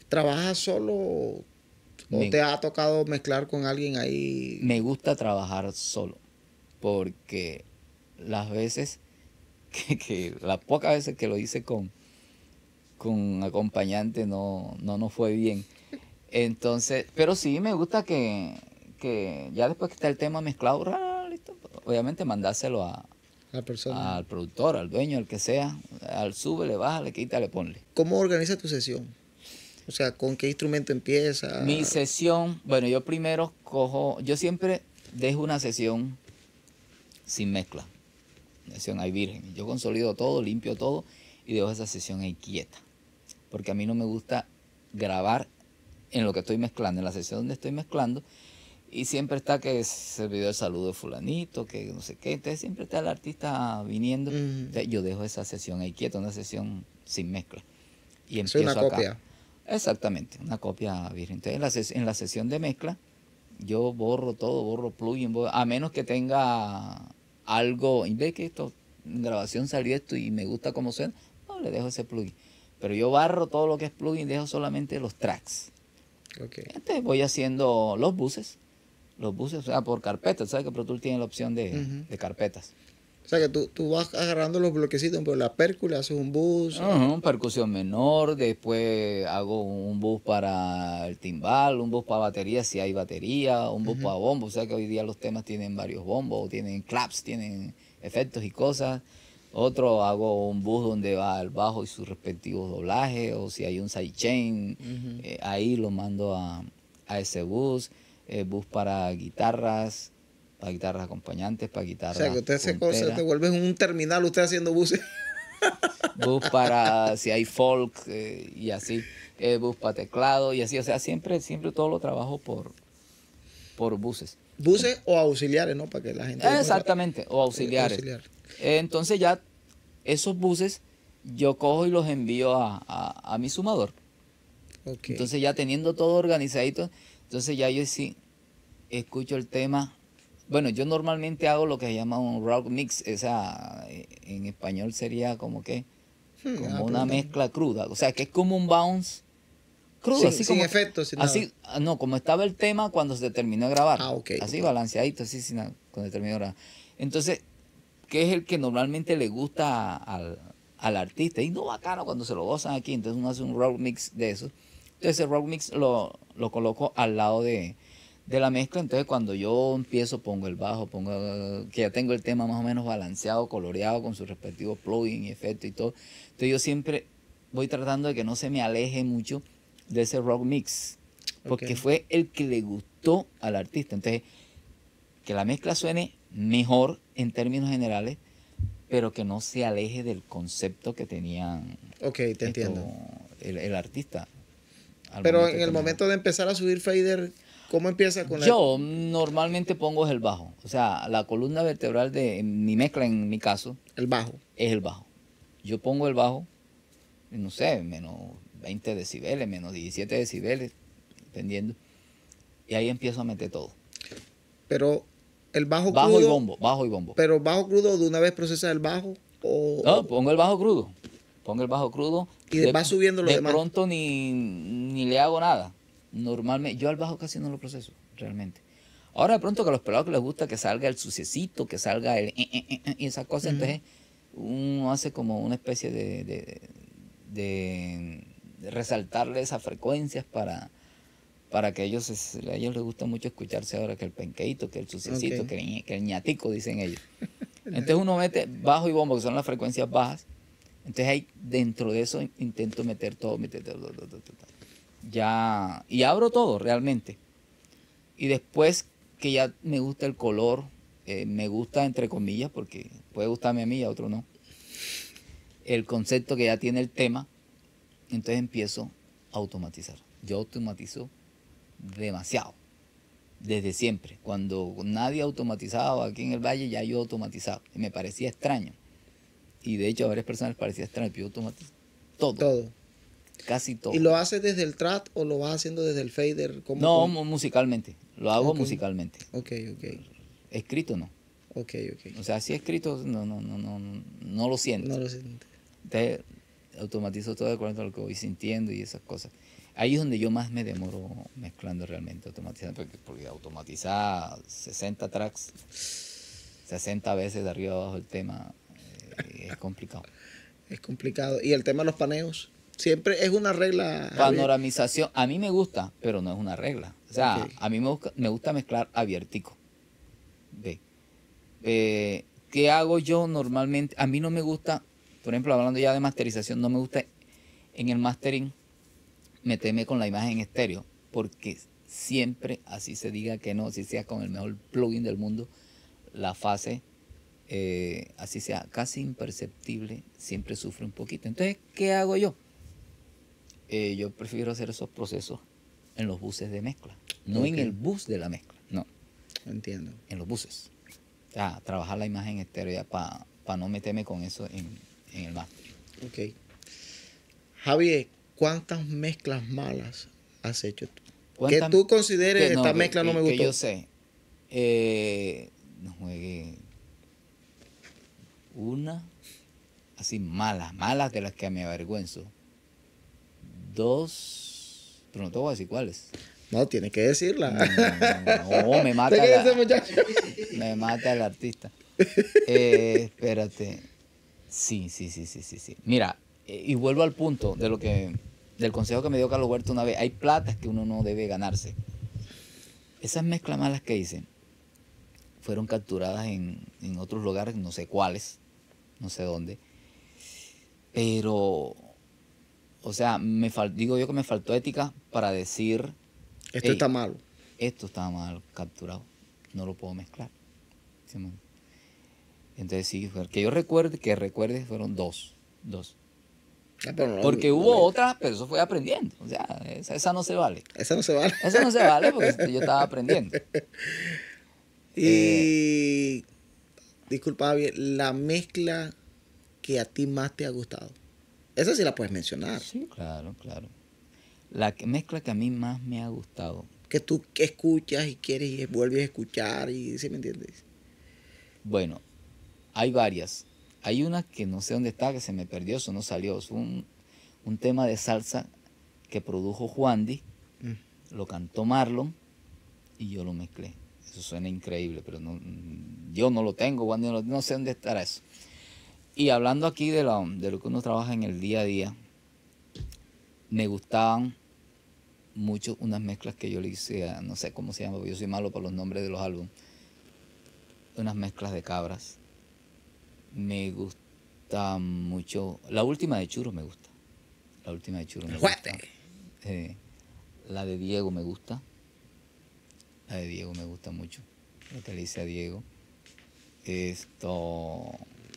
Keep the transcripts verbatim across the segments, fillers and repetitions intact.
¿Trabajas solo o Me, te ha tocado mezclar con alguien ahí? me gusta trabajar solo, porque las veces que, que las pocas veces que lo hice con, con acompañante no, no nos fue bien. Entonces, pero sí me gusta que, que ya después que está el tema mezclado, ra, listo, obviamente mandárselo a, La persona. al productor, al dueño, al que sea, al sube, le baja, le quita, le ponle. ¿Cómo organiza tu sesión? O sea, ¿con qué instrumento Mi empieza? sesión, bueno, yo primero cojo, yo siempre dejo una sesión sin mezcla, una sesión ahí virgen. Yo consolido todo, limpio todo y dejo esa sesión ahí quieta. Porque a mí no me gusta grabar en lo que estoy mezclando, en la sesión donde estoy mezclando, y siempre está que se pidió el saludo de fulanito, que no sé qué, entonces siempre está el artista viniendo. Mm, Entonces yo dejo esa sesión ahí quieta, una sesión sin mezcla. Y es una empiezo acá. copia. Exactamente, una copia virgen. Entonces en la, ses en la sesión de mezcla yo borro todo, borro plugin, borro, a menos que tenga algo, y ve que esto, en grabación salió esto y me gusta cómo suena, no, le dejo ese plugin. Pero yo barro todo lo que es plugin, dejo solamente los tracks. Okay. Entonces voy haciendo los buses, los buses, o sea, por carpetas, ¿sabes que Pro Tools tiene la opción de, uh-huh. de carpetas? O sea que tú, tú vas agarrando los bloquecitos, por la pércula, haces un bus. Uh-huh, percusión menor, después hago un bus para el timbal, un bus para batería si hay batería, un bus uh-huh. para bombo. O sea que hoy día los temas tienen varios bombos, tienen claps, tienen efectos y cosas. Otro hago un bus donde va el bajo y sus respectivos doblajes, o si hay un sidechain, uh-huh. eh, ahí lo mando a, a ese bus. Eh, bus para guitarras, para guitarras acompañantes, para guitarras. O sea que usted se, cosa, te vuelves un terminal, usted haciendo buses. Bus para si hay folk eh, y así, eh, bus para teclado y así, o sea, siempre, siempre todo lo trabajo por, por buses. Buses o auxiliares, ¿no? Para que la gente... Exactamente, no, o auxiliares. Auxiliar. Eh, entonces ya esos buses yo cojo y los envío a, a, a mi sumador. Okay. Entonces ya teniendo todo organizadito, entonces ya yo sí escucho el tema. Bueno, yo normalmente hago lo que se llama un rock mix, esa en español sería como que como una mezcla cruda, o sea que es como un bounce crudo, sin, así sin como efectos, sin así, nada. no, como estaba el tema cuando se terminó de grabar, ah, okay, así okay. balanceadito, así sin nada, cuando se terminó de grabar. Entonces, ¿qué es el que normalmente le gusta al, al artista? Y no bacano cuando se lo gozan aquí, entonces uno hace un rock mix de eso. Entonces el rock mix lo, lo coloco al lado de, de la mezcla, entonces cuando yo empiezo pongo el bajo, pongo que ya tengo el tema más o menos balanceado, coloreado con sus respectivos plugins y efectos y todo. Entonces yo siempre voy tratando de que no se me aleje mucho de ese rock mix, porque okay. fue el que le gustó al artista. Entonces, que la mezcla suene mejor en términos generales, pero que no se aleje del concepto que tenían Ok, te esto, entiendo. El, el artista. Pero en el momento de empezar a subir fader, ¿cómo empieza con la...? Yo normalmente pongo el bajo. O sea, la columna vertebral de mi mezcla, en mi caso... El bajo. Es el bajo. Yo pongo el bajo, no sé, menos veinte decibeles, menos diecisiete decibeles, dependiendo. Y ahí empiezo a meter todo. Pero el bajo, bajo crudo... y bombo, bajo y bombo. Pero bajo crudo, ¿de una vez procesa el bajo? O, no, pongo el bajo crudo. Pongo el bajo crudo. Y de, va subiendo lo de demás. De pronto ni, ni le hago nada. Normalmente, yo al bajo casi no lo proceso, realmente. Ahora de pronto que a los pelados que les gusta que salga el suciecito, que salga el... Eh, eh, eh, y esas cosas, uh-huh. Entonces uno hace como una especie de, de, de, de resaltarle esas frecuencias para, para que ellos, a ellos les gusta mucho escucharse ahora que el penqueito, que el suciecito, okay. que, el, que el ñatico, dicen ellos. Entonces uno mete bajo y bombo, que son las frecuencias bajas. Entonces ahí dentro de eso intento meter todo, meter todo, todo, todo, todo. Ya, y abro todo realmente. Y después que ya me gusta el color, eh, me gusta entre comillas, porque puede gustarme a mí y a otro no, el concepto que ya tiene el tema, entonces empiezo a automatizar. Yo automatizo demasiado, desde siempre. Cuando nadie automatizaba aquí en el Valle, ya yo automatizaba. Y me parecía extraño. Y de hecho a varias personas les parecía extraño, pero yo automatizo todo. Todo. Casi todo. ¿Y lo haces desde el trap o lo vas haciendo desde el fader? ¿Cómo, no, cómo? musicalmente. Lo hago okay. musicalmente. Ok, ok. Escrito no. Ok, ok. O sea, si escrito no, no, no, no, no lo siento. No lo siento. Entonces, automatizo todo de acuerdo a lo que voy sintiendo y esas cosas. Ahí es donde yo más me demoro mezclando realmente, automatizando, porque, porque automatizar sesenta tracks, sesenta veces de arriba abajo el tema, eh, es complicado. Es complicado. Y el tema de los paneos, siempre es una regla. Javier. Panoramización, a mí me gusta, pero no es una regla. O sea, Ok. a mí me gusta, me gusta mezclar abiertico. Ve. Eh, ¿Qué hago yo normalmente? A mí no me gusta, por ejemplo, hablando ya de masterización, no me gusta en el mastering meterme con la imagen estéreo, porque siempre, así se diga que no, así sea con el mejor plugin del mundo, la fase, eh, así sea casi imperceptible, siempre sufre un poquito. Entonces, ¿qué hago yo? Eh, yo prefiero hacer esos procesos en los buses de mezcla, no Ok. en el bus de la mezcla, no, Entiendo. en los buses. O sea, trabajar la imagen estéreo ya para pa no meterme con eso en, en el máster. Ok. Javier, ¿cuántas mezclas malas has hecho tú? Que Cuéntame- tú consideres que no, esta que- mezcla no que- me que gustó. yo sé. Eh, no juegue una, así malas, malas de las que me avergüenzo. Dos, pero no te voy a decir cuáles. No, tienes que decirla. No, no, no, no, me ¿Usted mata qué dice, la, muchacho? me mata el artista. Eh, espérate. Sí, sí, sí, sí, sí, sí. Mira, eh, y vuelvo al punto de lo que, del consejo que me dio Carlos Huerta una vez. Hay platas que uno no debe ganarse. Esas mezclas malas que hice fueron capturadas en, en otros lugares, no sé cuáles, no sé dónde. Pero, o sea, me fal- digo yo que me faltó ética para decir, Esto hey, está malo. esto está mal capturado, no lo puedo mezclar. ¿Sí, man? Entonces sí, fue- que yo recuerde, que recuerde fueron dos, dos. Ah, pero no, Porque no hubo le- otras, pero eso fue aprendiendo. O sea, esa, esa no se vale. Esa no se vale. Eso no se vale porque yo estaba aprendiendo. Eh, Y disculpa, Javier, la mezcla que a ti más te ha gustado. Esa sí la puedes mencionar. sí, claro, claro. La que- mezcla que a mí más me ha gustado. Que tú escuchas y quieres y vuelves a escuchar y ¿sí me entiendes? Bueno, hay varias. Hay una que no sé dónde está, que se me perdió, eso no salió. Es un, un tema de salsa que produjo Juandi, Mm. lo cantó Marlon y yo lo mezclé. Eso suena increíble, pero no, yo no lo tengo, Juandi no, lo- no sé dónde estará eso. Y hablando aquí de lo, de lo que uno trabaja en el día a día, me gustaban mucho unas mezclas que yo le hice a, no sé cómo se llama, porque yo soy malo para los nombres de los álbumes, unas mezclas de cabras. Me gusta mucho, la última de Churros me gusta, la última de Churros me Juate. gusta. Eh, la de Diego me gusta, la de Diego me gusta mucho, la que le hice a Diego. Esto,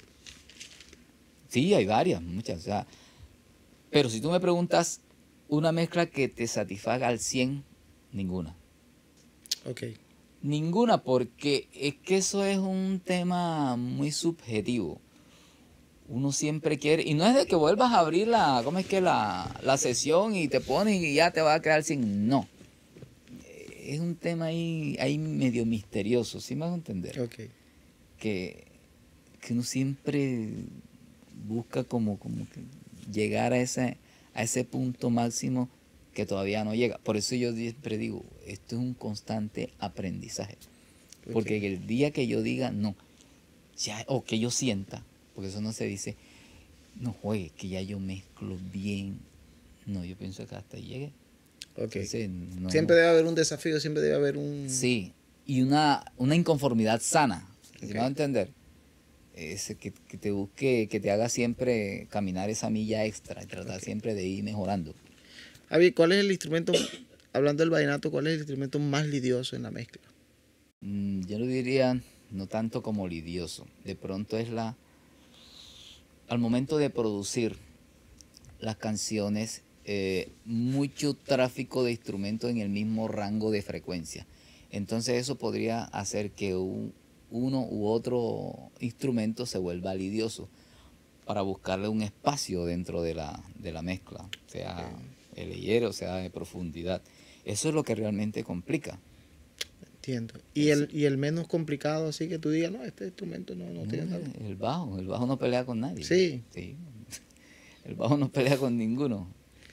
sí, hay varias, muchas, o sea, pero si tú me preguntas una mezcla que te satisfaga al cien, ninguna. Ok. Ninguna, porque es que eso es un tema muy subjetivo. Uno siempre quiere, y no es de que vuelvas a abrir la, ¿cómo es que la, la sesión y te pones y ya te va a quedar sin? No. Es un tema ahí, ahí medio misterioso, ¿sí me vas a entender? Ok. Que, que uno siempre busca como, como que llegar a ese, a ese punto máximo que todavía no llega. Por eso yo siempre digo, esto es un constante aprendizaje. Porque Ok. el día que yo diga no, ya, o que yo sienta, porque eso no se dice, no juegue, que ya yo mezclo bien. No, yo pienso que hasta ahí llegue. Ok. Entonces, no, Siempre debe haber un desafío, siempre debe haber un... sí, y una, una inconformidad sana, ¿sí Ok. me va a entender? Es que, que te busque, que te haga siempre caminar esa milla extra y tratar Ok. siempre de ir mejorando. Javi, ¿cuál es el instrumento, hablando del vallenato, cuál es el instrumento más lidioso en la mezcla? Mm, yo lo diría no tanto como lidioso. De pronto es la, al momento de producir las canciones, eh, mucho tráfico de instrumentos en el mismo rango de frecuencia. Entonces eso podría hacer que un, uno u otro instrumento se vuelva lidioso para buscarle un espacio dentro de la, de la mezcla, sea el leyero, sea de profundidad. Eso es lo que realmente complica. Entiendo. Y el, y el menos complicado, así que tú digas, no, este instrumento no, no No, tiene tal. el bajo, el bajo no pelea con nadie. Sí. Sí. El bajo no pelea con ninguno.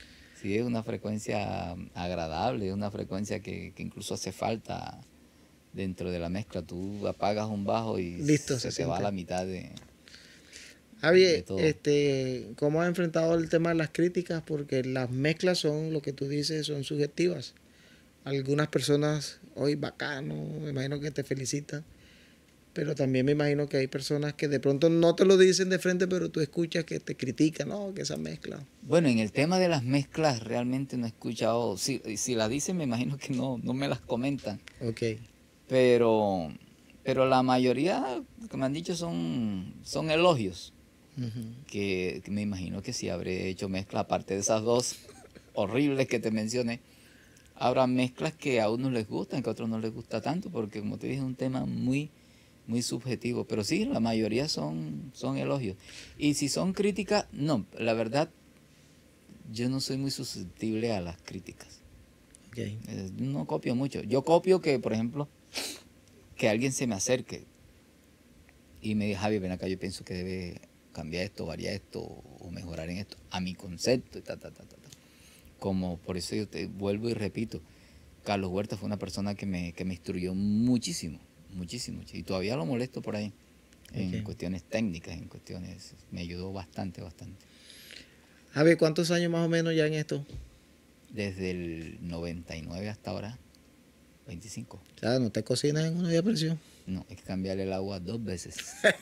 Sí, es una frecuencia agradable, es una frecuencia que, que incluso hace falta dentro de la mezcla. Tú apagas un bajo y Listo, se se te va siente. la mitad de, de Javier, todo. este, ¿cómo has enfrentado el tema de las críticas? Porque las mezclas son, lo que tú dices, son subjetivas. Algunas personas, hoy bacano, me imagino que te felicitan, pero también me imagino que hay personas que de pronto no te lo dicen de frente, pero tú escuchas que te critican, no, que esa mezcla. Bueno, en el tema de las mezclas realmente no he escuchado, si, si las dicen me imagino que no, no me las comentan, Ok. pero, pero la mayoría que me han dicho son, son elogios, Ujú. que, que me imagino que sí habré hecho mezclas, aparte de esas dos horribles que te mencioné, habrá mezclas que a unos les gustan, que a otros no les gusta tanto, porque como te dije es un tema muy, muy subjetivo, pero sí, la mayoría son, son elogios. Y si son críticas, no, la verdad, yo no soy muy susceptible a las críticas. Okay. Eh, No copio mucho. Yo copio que, por ejemplo, que alguien se me acerque y me diga, Javi, ven acá, yo pienso que debe cambiar esto, variar esto o mejorar en esto, a mi concepto, y ta, ta, ta, ta, ta. Como por eso yo te vuelvo y repito, Carlos Huerta fue una persona que me, que me instruyó muchísimo, muchísimo, y todavía lo molesto por ahí, en Okay. cuestiones técnicas, en cuestiones, me ayudó bastante, bastante. Javier, ¿cuántos años más o menos ya en esto? Desde el noventa y nueve hasta ahora, veinticinco. O sea, no te cocinas en una olla a presión. No, hay que cambiarle el agua dos veces.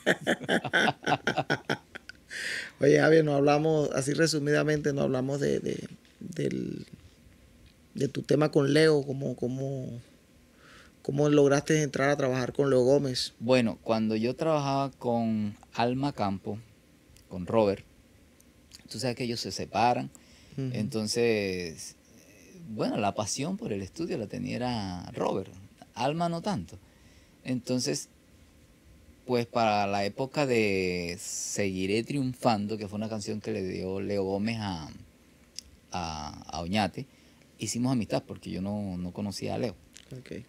Oye, Javier, no hablamos, así resumidamente, no hablamos de, de, del, de tu tema con Leo, como, como, cómo lograste entrar a trabajar con Leo Gómez. Bueno, cuando yo trabajaba con Alma Campo, con Robert, tú sabes que ellos se separan, Uh-huh. entonces, bueno, la pasión por el estudio la tenía era Robert, Alma no tanto. Entonces, pues para la época de Seguiré Triunfando, que fue una canción que le dio Leo Gómez a, a, a Oñate, hicimos amistad porque yo no, no conocía a Leo. Okay.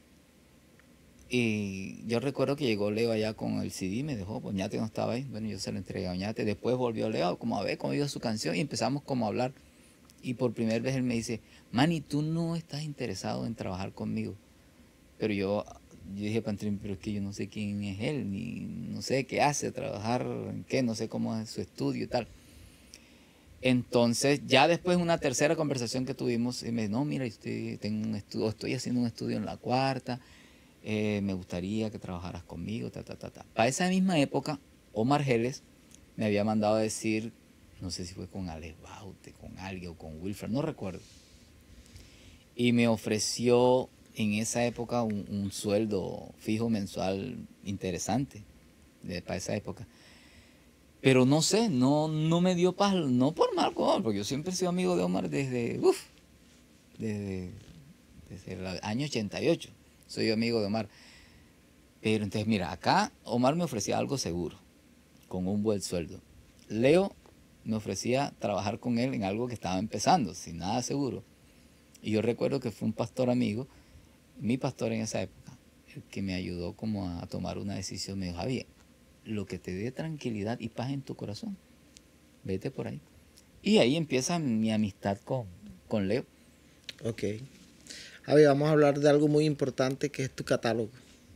Y yo recuerdo que llegó Leo allá con el C D, me dejó, pues Oñate no estaba ahí, bueno, yo se lo entregué a Oñate, después volvió Leo como a ver cómo iba su canción y empezamos como a hablar. Y por primera vez él me dice, Manny, tú no estás interesado en trabajar conmigo. Pero yo, yo dije, Pantrín, pero es que yo no sé quién es él, ni no sé qué hace, trabajar en qué, no sé cómo es su estudio y tal. Entonces, ya después una tercera conversación que tuvimos, y me dijo, no, mira, estoy, tengo un estudio, estoy haciendo un estudio en La Cuarta, eh, me gustaría que trabajaras conmigo, ta, ta, ta, ta. Para esa misma época, Omar Geles me había mandado a decir, no sé si fue con Alex Baute, con alguien o con Wilfred, no recuerdo. Y me ofreció en esa época un, un sueldo fijo mensual interesante de, para esa época. Pero no sé, no, no me dio paz, no por mal con Omar, porque yo siempre he sido amigo de Omar desde, uf, desde, desde el año ochenta y ocho. Soy amigo de Omar. Pero entonces, mira, acá Omar me ofrecía algo seguro, con un buen sueldo. Leo me ofrecía trabajar con él en algo que estaba empezando, sin nada seguro. Y yo recuerdo que fue un pastor amigo, mi pastor en esa época, el que me ayudó como a tomar una decisión. Me dijo, Javier, lo que te dé tranquilidad y paz en tu corazón, vete por ahí. Y ahí empieza mi amistad con, con Leo. Ok. Javier, vamos a hablar de algo muy importante que es tu catálogo.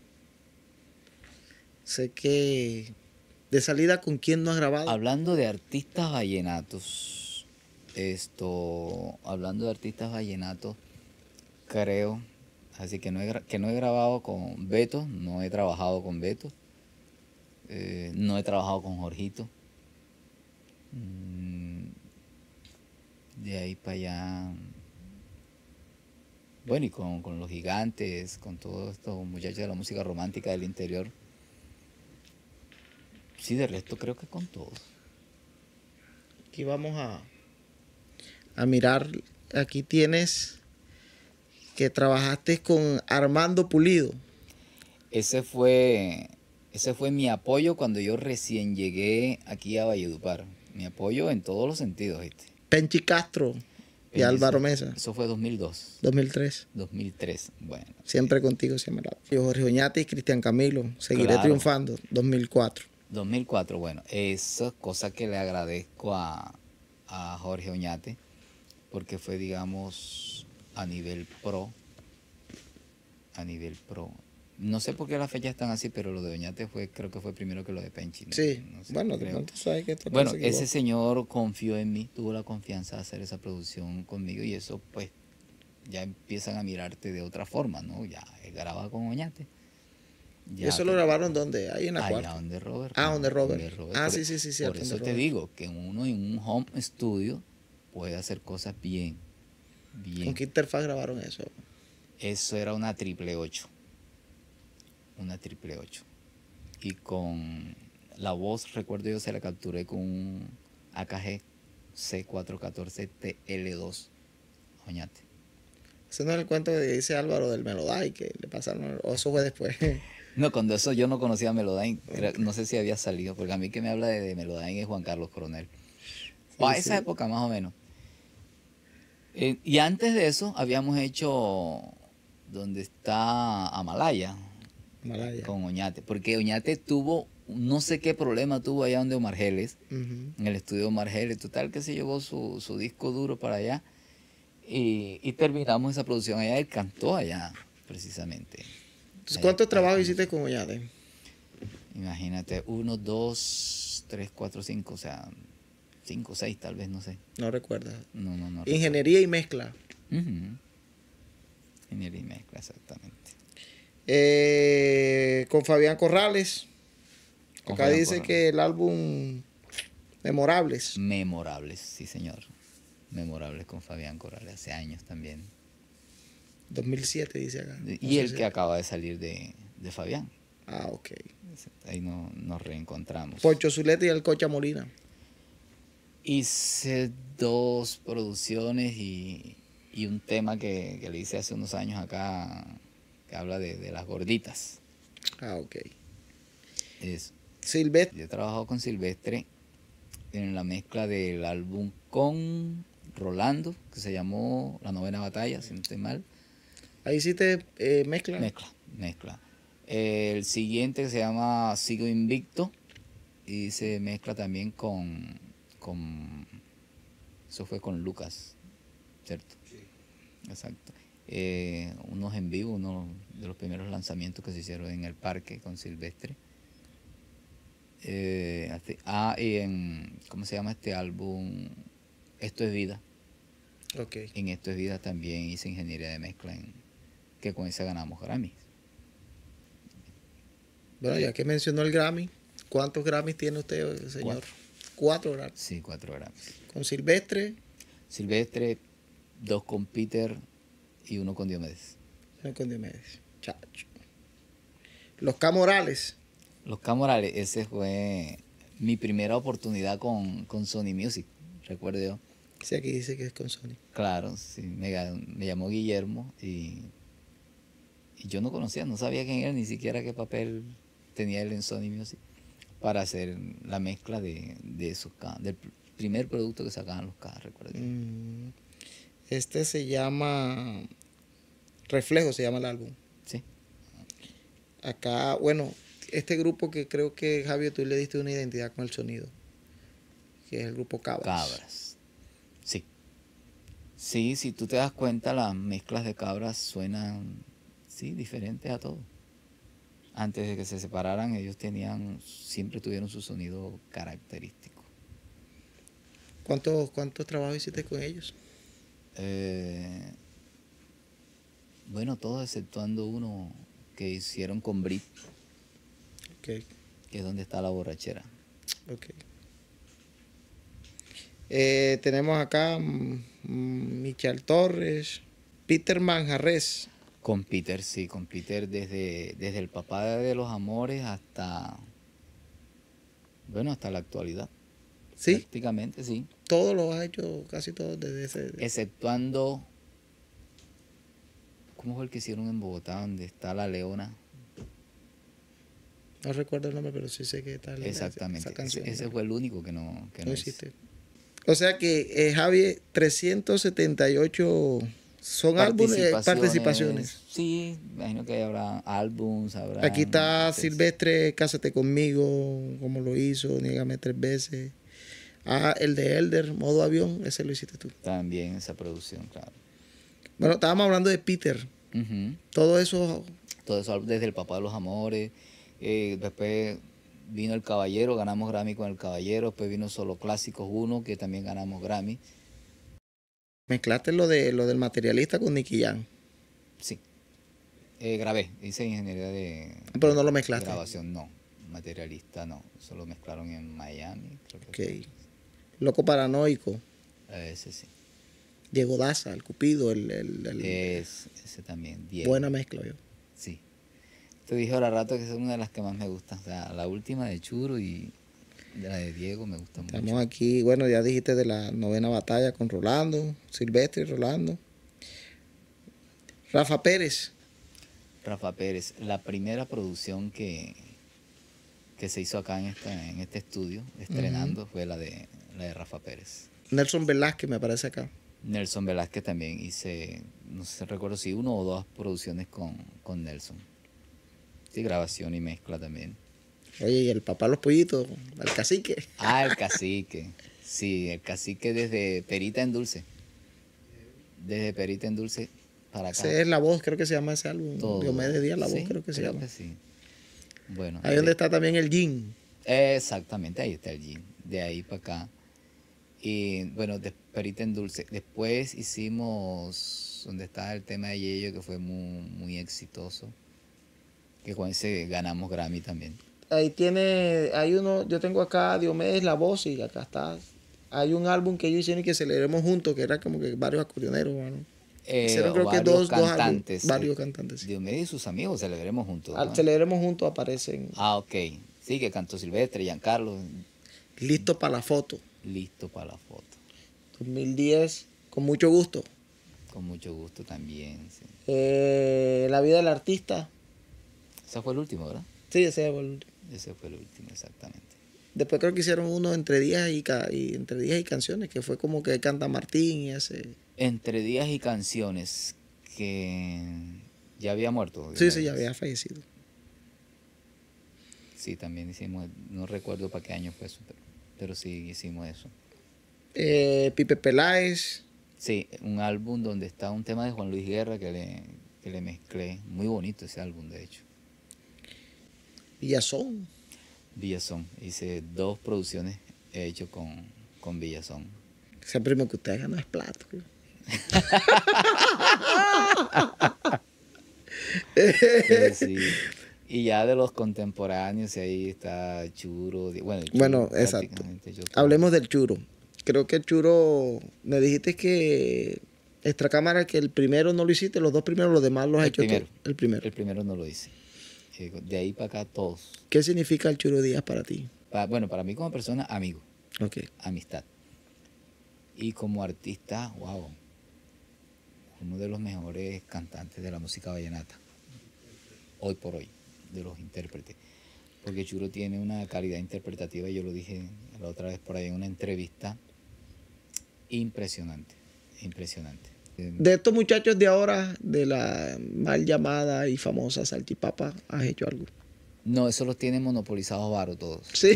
Sé que de salida, ¿con quién no has grabado? Hablando de artistas vallenatos, esto, hablando de artistas vallenatos, creo, así que no he, que no he grabado con Beto, no he trabajado con Beto, eh, no he trabajado con Jorgito. Mm, de ahí para allá, bueno, y con, con los gigantes, con todos estos muchachos de la música romántica del interior. Sí, de resto creo que con todos. Aquí vamos a, a mirar. Aquí tienes que trabajaste con Armando Pulido. Ese fue, ese fue mi apoyo cuando yo recién llegué aquí a Valledupar. Mi apoyo en todos los sentidos, ¿viste? Penchi Castro y Penchi, Álvaro eso, Mesa. Eso fue dos mil dos. dos mil tres. dos mil tres, bueno. Siempre contigo, siempre. Yo, Jorge Oñate y Cristian Camilo. Seguiré Claro. triunfando. dos mil cuatro. dos mil cuatro, bueno. Eso es cosa que le agradezco a, a Jorge Oñate. porque fue, digamos, a nivel pro, a nivel pro. No sé por qué las fechas están así, pero lo de Oñate fue, creo que fue primero que lo de Penchi. ¿no? Sí, No sé, bueno, de creo. pronto sabes que esto Bueno, se ese equivoca. señor confió en mí, tuvo la confianza de hacer esa producción conmigo y eso pues ya empiezan a mirarte de otra forma, ¿no? Ya él graba con Oñate. ¿Y eso lo grabaron donde? Ahí en la allá cuarta. donde Robert. Ah, donde Robert. donde Robert. Ah, por, sí, sí, sí, por cierto. eso te digo que uno en un home studio puede hacer cosas bien. Bien. ¿Con qué interfaz grabaron eso? Eso era una triple ocho. Una triple ocho. Y con la voz, recuerdo yo, se la capturé con un A K G C cuatrocientos catorce T L dos. Oñate. Ese no es el cuento que dice Álvaro del Meloday, que le pasaron, o eso fue después. No, cuando eso yo no conocía a Melodyne. Okay. No sé si había salido, porque a mí que me habla de, de Melodyne es Juan Carlos Coronel. Sí, o a esa sí. época más o menos. Eh, y antes de eso habíamos hecho donde está Amalaya, Amalaya. Con Oñate, porque Oñate tuvo, no sé qué problema tuvo allá donde Omar Geles, uh-huh. en el estudio de Omar Geles, total que se llevó su, su disco duro para allá y, y terminamos esa producción allá, él cantó allá precisamente. Entonces, ¿cuántos trabajos hiciste con Oñate? Imagínate, uno, dos, tres, cuatro, cinco, o sea, cinco, seis tal vez, no sé. No recuerdas. No, no, no. Ingeniería recuerdo. Y mezcla. Uh-huh. Ingeniería y mezcla, exactamente. Eh, con Fabián Corrales. Con Acá Fabián dice Corrales. Que el álbum Memorables. Memorables, sí señor. Memorables con Fabián Corrales, hace años también. dos mil siete dice acá. No y el que acaba de salir de, de Fabián. Ah, ok. Ahí no, nos reencontramos. Pocho Zuleta y el Cocha Molina. Hice dos producciones y, y un tema que, que le hice hace unos años acá, que habla de, de las gorditas. Ah, ok. Es, Silvestre. Yo he trabajado con Silvestre en la mezcla del álbum con Rolando, que se llamó La Novena Batalla, si no estoy mal. Ahí hiciste eh, mezcla. Mezcla, mezcla. El siguiente que se llama Sigo Invicto y se mezcla también con, con eso fue con Lucas, ¿cierto? Sí. Exacto. Eh, unos en vivo, uno de los primeros lanzamientos que se hicieron en el parque con Silvestre. Eh, ah, y en, ¿cómo se llama este álbum? Esto es Vida. Okay. En Esto es Vida también hice ingeniería de mezcla, en, que con esa ganamos Grammy. Bueno, ya que mencionó el Grammy, ¿cuántos Grammys tiene usted, señor? Cuatro, cuatro Grammys. Sí, cuatro Grammys. ¿Con Silvestre? Silvestre, dos con Peter y uno con Diomedes. Uno con Diomedes, chacho. Los K. Morales. Los K. Morales, ese fue mi primera oportunidad con, con Sony Music, recuerdo yo. Sí, aquí dice que es con Sony. Claro, sí, me, me llamó Guillermo y, y yo no conocía, no sabía quién era, ni siquiera qué papel tenía él en Sony Music para hacer la mezcla de, de esos K, del primer producto que sacaban los K, recuerdo yo. Mm, este se llama Reflejo, se llama el álbum. Sí. Acá, bueno, este grupo que creo que, Javier, tú le diste una identidad con el sonido, que es el grupo Cabras. Cabras, sí. Sí, si tú te das cuenta, las mezclas de Cabras suenan, sí, diferentes a todo. Antes de que se separaran, ellos tenían, siempre tuvieron su sonido característico. ¿Cuántos, cuántos trabajos hiciste con ellos? Eh, bueno, todos exceptuando uno que hicieron con Brit. Okay. Que es donde está la borrachera. Okay. Eh, tenemos acá mm, Michel Torres, Peter Manjarres. Con Peter, sí, con Peter desde, desde el papá de los amores hasta, bueno, hasta la actualidad. ¿Sí? Prácticamente, sí. Todo lo ha hecho, casi todo desde ese... Exceptuando, ¿cómo fue el que hicieron en Bogotá, donde está La Leona? No recuerdo el nombre, pero sí sé que está exactamente. Esa canción. Ese, ese fue el único que no, que no no hiciste. Hice. O sea que, eh, Javi, trescientos setenta y ocho son participaciones, álbumes, participaciones. Sí, imagino que habrá álbums, habrá... Aquí está Silvestre, Cásate Conmigo, como lo hizo, Niégame Tres Veces. Ah, el de Elder, modo avión, ese lo hiciste tú. También esa producción, claro. Bueno, estábamos hablando de Peter. Ujú. Todo eso, Todo eso desde El Papá de los Amores. eh, después vino El Caballero, ganamos Grammy con El Caballero. Después vino Solo Clásicos uno, que también ganamos Grammy. mezclaste lo de lo del materialista con Nicky Jam. Sí. Eh, grabé, hice ingeniería de, Pero no lo de mezclaste. grabación, no. Materialista no. Eso lo mezclaron en Miami, creo que Ok. fue. Loco Paranoico. Ese sí. Diego Daza, el Cupido, el, el- el- Es, ese también, Diego. buena mezcla, yo. Sí. Te dije ahora rato que es una de las que más me gustan. O sea, la última de Churo y la de Diego me gusta mucho. Estamos aquí, bueno, ya dijiste de la novena batalla con Rolando, Silvestre y Rolando. Rafa Pérez. Rafa Pérez, la primera producción que, que se hizo acá en, esta, en este estudio, estrenando, fue la de, la de Rafa Pérez. Nelson Velázquez me aparece acá. Nelson Velázquez también hice, no sé, recuerdo si uno o dos producciones con, con Nelson. Sí, grabación y mezcla también. Oye, y el papá de los pollitos, el cacique. Ah, el cacique. Sí, el cacique desde Perita en Dulce. Desde Perita en Dulce para acá. Esa es La Voz, creo que se llama ese álbum. Todo. Diomedes Díaz, La Voz, Sí, creo que se creo llama. que sí. Bueno. Ahí donde de- está también el Jin. Exactamente, ahí está el gym. De ahí para acá. Y bueno, de Perita en Dulce. Después hicimos donde está el tema de Yello, que fue muy, muy exitoso. Que con ese ganamos Grammy también. Ahí tiene, hay uno, yo tengo acá Diomedes La Voz y acá está. Hay un álbum que ellos hicieron y que celebremos juntos, que era como que varios acordeoneros, mano. Eh, Hicieron creo que varios dos, dos álbumes, cantantes. varios eh, cantantes. Sí. Diomedes y sus amigos celebremos juntos. Al ¿no? Celebremos juntos aparecen Ah, ok. Sí, que cantó Silvestre, Giancarlo. listos para la foto. Listo para la foto. dos mil diez, con mucho gusto. Con mucho gusto también. Sí. Eh, La vida del artista. Ese fue el último, ¿verdad? Sí, ese fue el último. Ese fue el último, exactamente. Después creo que hicieron uno entre días y, ca- y entre días y canciones, que fue como que canta Martín y ese. Entre días y canciones, que ya había muerto. Sí, sí, Diomedes. ya había fallecido. Sí, también hicimos, no recuerdo para qué año fue eso, pero, pero sí hicimos eso. Eh, Pipe Peláez. Sí, un álbum donde está un tema de Juan Luis Guerra que le, que le mezclé. Muy bonito ese álbum, de hecho. Villazón. Villazón. Hice dos producciones he hecho con, con Villazón. Ese primo que usted gana es plato. Sí, sí. Y ya de los contemporáneos, ahí está Churo. di- Bueno, el Churo Bueno, exacto. prácticamente yo todo. Hablemos del Churo. Creo que el Churo, me dijiste que extra cámara que el primero no lo hiciste, los dos primeros, los demás los has El hecho tú. primero. El primero. El primero no lo hice. Eh, De ahí para acá todos. ¿Qué significa el Churo Díaz para ti? Pa- bueno, para mí como persona, amigo, Ok. amistad. Y como artista, wow, uno de los mejores cantantes de la música vallenata, hoy por hoy, de los intérpretes. Porque Churo tiene una calidad interpretativa, y yo lo dije la otra vez por ahí en una entrevista, impresionante, impresionante. Eh, De estos muchachos de ahora, de la mal llamada y famosa salchipapa, ¿has hecho algo? No, eso los tiene monopolizados Varo todos. Sí.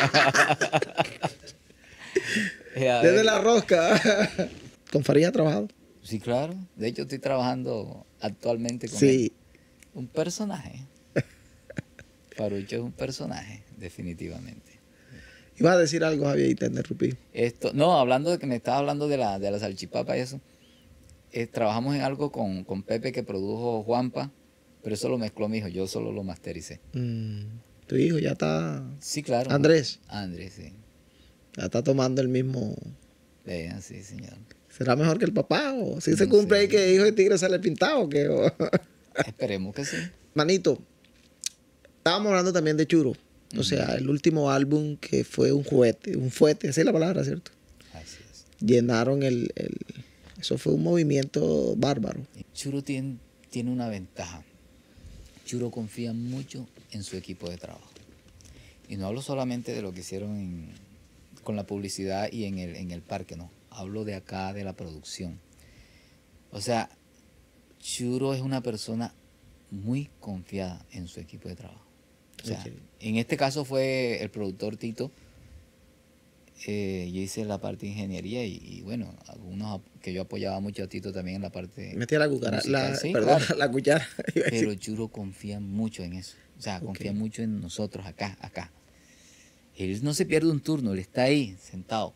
Eh, a Desde ver, la rosca. ¿Con Farid ha trabajado? Sí, claro. De hecho, estoy trabajando actualmente con él. Sí. Un personaje. Farucho es un personaje, definitivamente. Ibas a decir algo, Javier, y te interrumpí. Esto, no, hablando de que me estaba hablando de la, de la salchipapa y eso. eh, trabajamos en algo con, con Pepe que produjo Juanpa, pero eso lo mezcló mi hijo, yo solo lo mastericé. Mm, tu hijo ya está. Sí, claro. Andrés, Andrés, sí. ya está tomando el mismo. Eh, sí, señor. ¿Será mejor que el papá? ¿O si se No cumple sé. ahí que hijo de tigre sale pintado? ¿O qué? O- Esperemos que sí. Manito, estábamos hablando también de Churo. O sea, el último álbum que fue un juguete, un fuete, esa es la palabra, ¿cierto? Así es. Llenaron el, el- Eso fue un movimiento bárbaro. Churo tiene, tiene una ventaja. Churo confía mucho en su equipo de trabajo. Y no hablo solamente de lo que hicieron en- con la publicidad y en el, en el parque, no. Hablo de acá, de la producción. O sea, Churo es una persona muy confiada en su equipo de trabajo. O sea, Ok. en este caso fue el productor Tito. Eh, yo hice la parte de ingeniería y, y bueno, algunos ap- que yo apoyaba mucho a Tito también en la parte Metía la cuchara, musical. la, Sí, perdón, claro. la cuchara. iba a decir. Pero Churo confía mucho en eso. O sea, Ok. confía mucho en nosotros acá, acá. Él no se pierde un turno, él está ahí, sentado.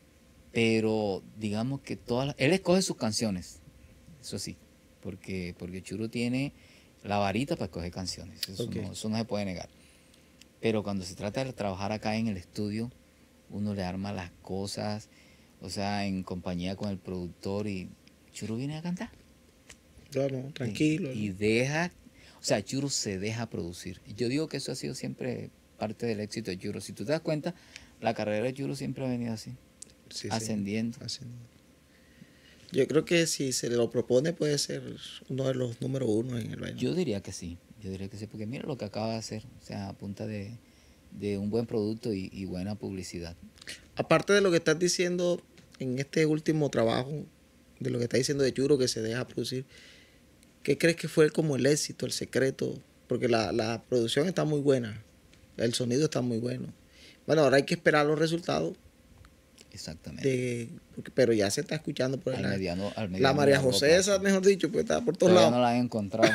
Pero digamos que todas las- él escoge sus canciones, eso sí. Porque, porque Churo tiene la varita para escoger canciones. Eso, Ok. no, eso no se puede negar. Pero cuando se trata de trabajar acá en el estudio, uno le arma las cosas, o sea, en compañía con el productor y Churo viene a cantar. No, no, tranquilo. Y, y ¿no? deja, o sea, Churo se deja producir. Yo digo que eso ha sido siempre parte del éxito de Churo. Si tú te das cuenta, la carrera de Churo siempre ha venido así, Sí, sí, ascendiendo. ascendiendo. Yo creo que si se lo propone puede ser uno de los número uno en el baile. Yo diría que sí, yo diría que sí, porque mira lo que acaba de hacer, o sea, a punta de, de un buen producto y, y buena publicidad. Aparte de lo que estás diciendo en este último trabajo, de lo que estás diciendo de Churo que se deja producir, ¿qué crees que fue como el éxito, el secreto? Porque la, la producción está muy buena, el sonido está muy bueno. Bueno, ahora hay que esperar los resultados, Exactamente. de, porque- pero ya se está escuchando por ahí. Al La, mediano, al la mediano y María largo José, plazo. esa, mejor dicho, pues está por todos Todavía lados. no la han encontrado.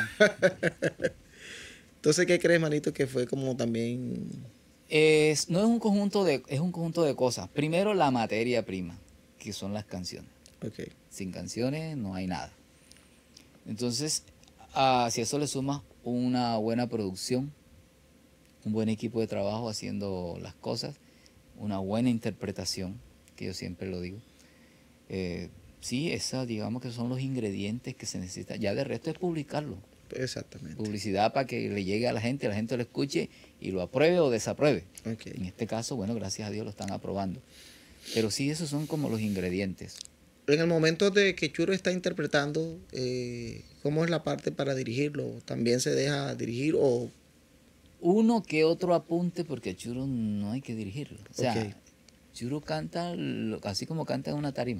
Entonces, ¿qué crees, manito? Que fue como también... Es, no es un conjunto de, es un conjunto de cosas. Primero la materia prima, que son las canciones. Ok, Sin canciones no hay nada. Entonces, ah, si a eso le suma una buena producción, un buen equipo de trabajo haciendo las cosas, una buena interpretación, que yo siempre lo digo. Eh, sí, esas digamos que son los ingredientes que se necesitan. Ya de resto es publicarlo. exactamente. Publicidad para que le llegue a la gente, la gente lo escuche y lo apruebe o desapruebe. Ok. En este caso, bueno, gracias a Dios lo están aprobando. Pero sí, esos son como los ingredientes. En el momento de que Churo está interpretando, eh, ¿cómo es la parte para dirigirlo? ¿También se deja dirigir o...? Uno que otro apunte, porque a Churo no hay que dirigirlo. O sea, Ok. Churo canta lo- así como canta en una tarima.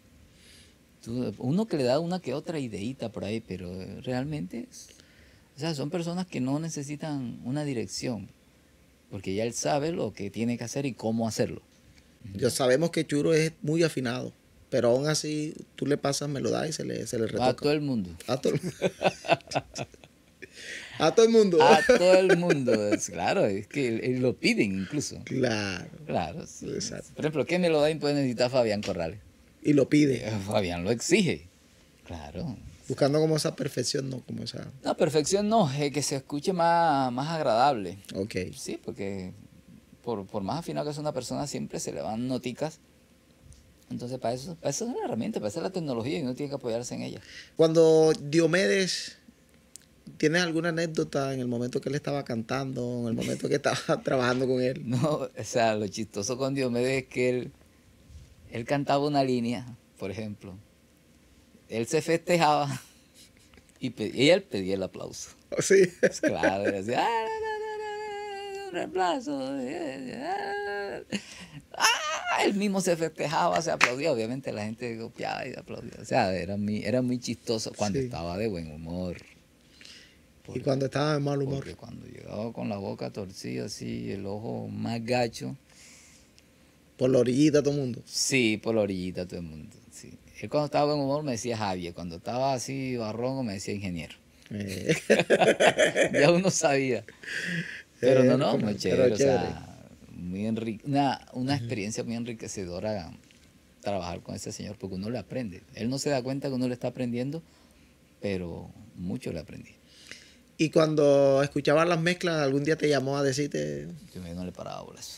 Tú- uno que le da una que otra ideita por ahí, pero eh, realmente, es- o sea, son personas que no necesitan una dirección, porque ya él sabe lo que tiene que hacer y cómo hacerlo. Ya sabemos que Churo es muy afinado, pero aún así tú le pasas, me lo das y se le, se le A retoca. todo el mundo. A todo el mundo. A todo el mundo. A todo el mundo, es, claro, es que él- él lo piden incluso. Claro. Claro, sí. Exacto. Por ejemplo, ¿qué Melodyne puede necesitar Fabián Corrales? Y lo pide, Eh, Fabián lo exige. Claro. buscando como esa perfección, no como esa... No, perfección no, es que se escuche más, más agradable. Ok. Sí, porque por, por más afinado que es una persona, siempre se le van noticas. Entonces, para eso, para eso es la herramienta, para eso es la tecnología y uno tiene que apoyarse en ella. Cuando Diomedes, ¿tienes alguna anécdota en el momento que él estaba cantando, en el momento que estaba trabajando con él? No, o sea, lo chistoso con Diomedes es que él, él cantaba una línea, por ejemplo. Él se festejaba y, pe- y él pedía el aplauso. Sí. Pues claro, y decía, "Ah, na, na, na, na, un reemplazo. eh, ah". Ah, él mismo se festejaba, se aplaudía. Obviamente la gente copiaba y aplaudía. O sea, era muy, era muy chistoso cuando Sí. estaba de buen humor. Y cuando estaba de mal humor. Porque cuando llegaba con la boca torcida, así, el ojo más gacho, Por la orillita todo el mundo. sí, por la orillita todo el mundo. Sí. Él cuando estaba de buen humor me decía Javier, cuando estaba así barrón me decía ingeniero. Eh, Ya uno sabía. Pero no, no, muy pero chévere, o chévere. sea, muy enrique, una, una experiencia muy enriquecedora trabajar con ese señor, porque uno le aprende. Él no se da cuenta que uno le está aprendiendo, pero mucho le aprendí. Y cuando escuchabas las mezclas, algún día te llamó a decirte, Yo me- no le paraba bolas.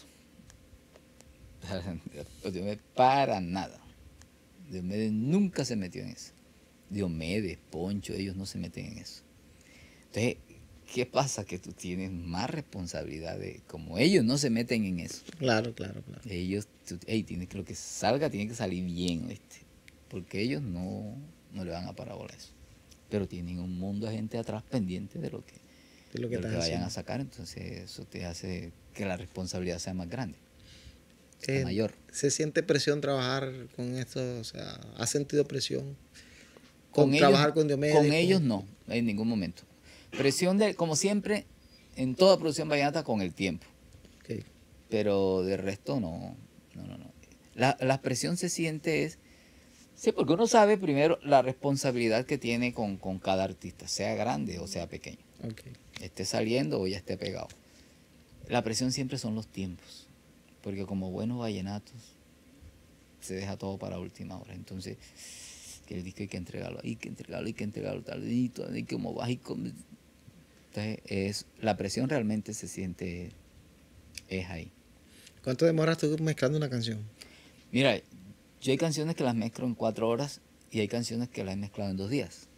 Yo me para nada. Diomedes nunca se metió en eso. Diomedes, Poncho, ellos no se meten en eso. Entonces, ¿qué pasa? Que tú tienes más responsabilidad de, como ellos no se meten en eso. claro, claro, claro. Ellos, tú, hey, tienes que lo que salga tiene que salir bien, ¿viste? Porque ellos no, no le van a parar bola a eso. Pero tienen un mundo de gente atrás pendiente de lo que, Es lo que de lo estás que vayan haciendo. a sacar, entonces eso te hace que la responsabilidad sea más grande, sea Eh, mayor. ¿Se siente presión trabajar con esto? O sea, ¿has sentido presión? Con, Con, ellos, trabajar con Diomedes. con con- ellos no, en ningún momento. Presión de, como siempre, en toda producción vallenata con el tiempo. Ok. Pero de resto no, no, no, no. La, la presión se siente es, sí, porque uno sabe primero la responsabilidad que tiene con, con cada artista, sea grande o sea pequeño. Okay. Esté saliendo o ya esté pegado. La presión siempre son los tiempos, porque como buenos vallenatos se deja todo para última hora. Entonces, que el disco hay que entregarlo, hay que entregarlo, hay que entregarlo tardito, hay que como vas y como... Entonces, es, la presión realmente se siente, es ahí. ¿Cuánto demoras tú mezclando una canción? Mira, yo hay canciones que las mezclo en cuatro horas y hay canciones que las he mezclado en dos días.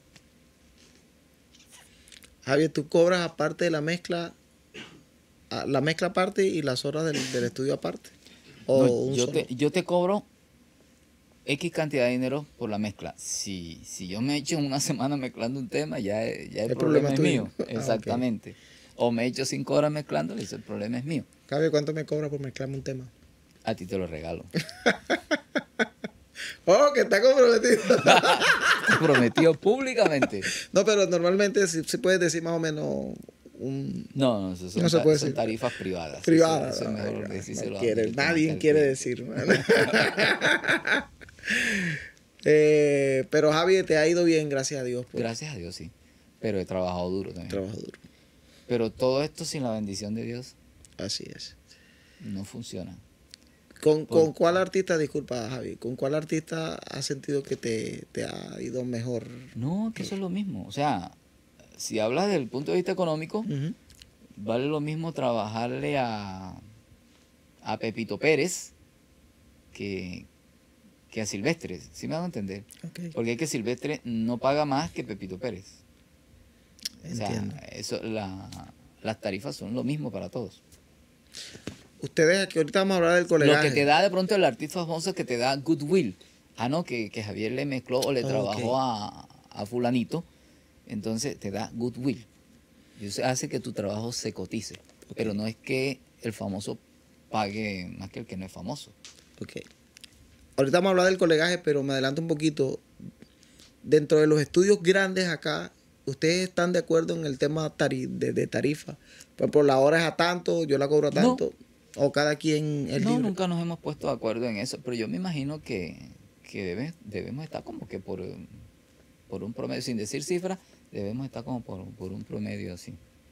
Javier, ¿tú cobras aparte de la mezcla, la mezcla aparte y las horas del, del estudio aparte? ¿O No, un yo, solo? te, yo te cobro X cantidad de dinero por la mezcla. Si, si yo me echo una semana mezclando un tema, ya, ya el, El problema, problema es tuyo. mío. Ah, okay. Exactamente. O me echo cinco horas mezclándolo y el problema es mío. Javier, ¿cuánto me cobras por mezclarme un tema? A ti te lo regalo. Oh, que está comprometido. Comprometido públicamente. No, pero normalmente si, si puedes decir más o menos un... No, no, eso son, No se puede son decir. tarifas privadas. Privadas. Eso, eso es Ay, mejor no, decírselo no a quiere, directamente nadie al quiere cliente. decir. man. eh, pero Javi, te ha ido bien, gracias a Dios. Pues. Gracias a Dios, sí. Pero he trabajado duro también. Trabajo duro. Pero todo esto sin la bendición de Dios Así es. no funciona. ¿Con, Por- ¿Con cuál artista, disculpa Javi, con cuál artista has sentido que te, te ha ido mejor? No, que eso es lo mismo. O sea, si hablas desde el punto de vista económico, Uh-huh. vale lo mismo trabajarle a, a Pepito Pérez que, que a Silvestre. ¿Sí me hago entender? Okay. Porque es que Silvestre no paga más que Pepito Pérez. Entiendo. O sea, eso, la, las tarifas son lo mismo para todos. Ustedes aquí ahorita vamos a hablar del Lo colegaje. que te da de pronto el artista famoso es que te da goodwill. Ah, no, que, que Javier le mezcló o le Oh, trabajó ok. a, a fulanito. Entonces te da goodwill. Y eso hace que tu trabajo se cotice. Ok. Pero no es que el famoso pague más que el que no es famoso. Ok. Ahorita vamos a hablar del colegaje, pero me adelanto un poquito. Dentro de los estudios grandes acá, ¿ustedes están de acuerdo en el tema tari- de, de tarifa? Pues por la hora es a tanto, yo la cobro a No. tanto. O cada quien es No, libre. nunca nos hemos puesto de acuerdo en eso. Pero yo me imagino que, que debe- debemos estar como que por, eh, por un promedio, sin decir cifras, debemos estar como por, por un promedio así.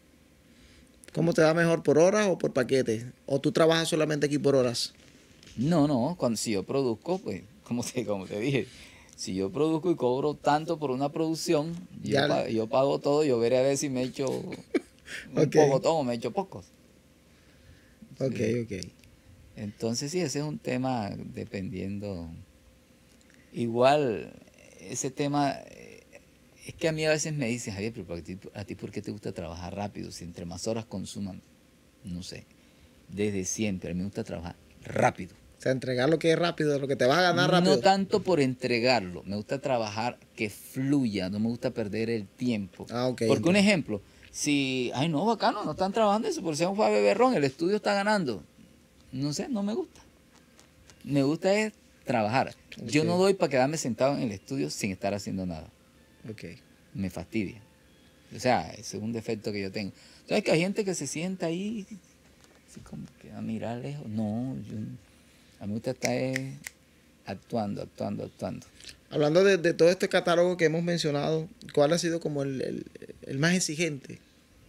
¿Cómo te da mejor, por horas o por paquetes? ¿O tú trabajas solamente aquí por horas? No, no, cuando, si yo produzco, pues, como te, como te dije, si yo produzco y cobro tanto por una producción, yo, Ya. pa- yo pago todo, yo veré a ver si me echo un Ok. pocotón o me echo pocos. Ok, Sí. ok. Entonces sí, ese es un tema dependiendo. Igual, ese tema, eh, es que a mí a veces me dicen, Javier, pero ¿a ti, a ti por qué te gusta trabajar rápido? Si entre más horas consuman, no sé, desde siempre, a mí me gusta trabajar rápido. O sea, entregar lo que es rápido, lo que te vas a ganar rápido. No tanto por entregarlo, me gusta trabajar que fluya, no me gusta perder el tiempo. Ah, ok. Porque un entiendo. ejemplo, si, ay no, bacano, no están trabajando eso, por si fue a beber ron, el estudio está ganando. No sé, no me gusta. Me gusta es trabajar. Yo Ok. no doy para quedarme sentado en el estudio sin estar haciendo nada. Ok. Me fastidia. O sea, ese es un defecto que yo tengo. ¿Sabes que hay gente que se sienta ahí, así como que a mirar lejos? No, yo, a mí me gusta estar eh, actuando, actuando, actuando. Hablando de, de todo este catálogo que hemos mencionado, ¿cuál ha sido como el, el, el más exigente?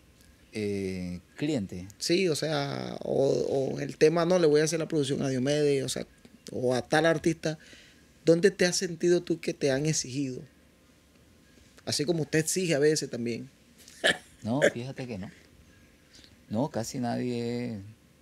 Eh, cliente. Sí, o sea, o, o el tema, no, le voy a hacer la producción a Diomedes, o sea, o a tal artista. ¿Dónde te has sentido tú que te han exigido? Así como usted exige a veces también. No, fíjate que no. No, casi nadie.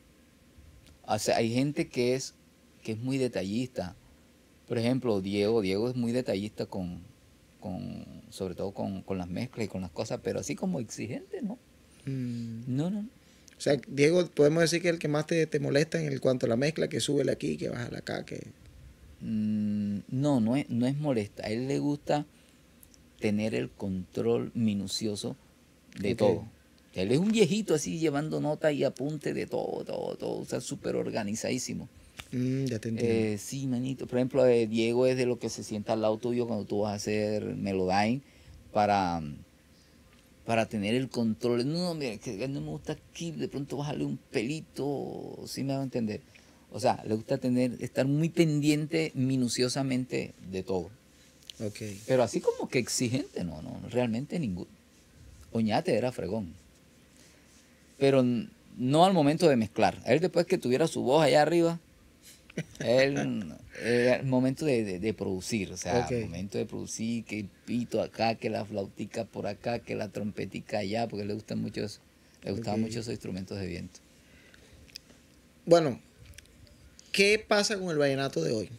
O sea, hay gente que es, que es muy detallista. Por ejemplo, Diego, Diego es muy detallista con, con sobre todo con, con las mezclas y con las cosas, pero así como exigente, ¿no? Mm. No, no. O sea, Diego, podemos decir que es el que más te, te molesta en el cuanto a la mezcla, que súbele aquí, que bájale acá, que... Mm, no, no es, no es molesta. A él le gusta tener el control minucioso de Ok. todo. Él es un viejito así llevando nota y apunte de todo, todo, todo. O sea, súper organizadísimo. Mm, ya te entiendo. Eh, sí, manito. Por ejemplo, eh, Diego es de lo que se sienta al lado tuyo cuando tú vas a hacer Melodyne para, para tener el control. No, mira, que no me gusta aquí, de pronto bajarle un pelito, sí me va a entender. O sea, le gusta tener, estar muy pendiente minuciosamente de todo. Ok. Pero así como que exigente, no, no, realmente ninguno. Oñate era fregón. Pero n- no al momento de mezclar. Él después que tuviera su voz allá arriba, él, era el momento de, de- de producir. O sea, Ok. el momento de producir, que el pito acá, que la flautica por acá, que la trompetica allá, porque le gustan mucho eso. Le gustaban Ok. mucho esos instrumentos de viento. Bueno, ¿qué pasa con el vallenato de hoy?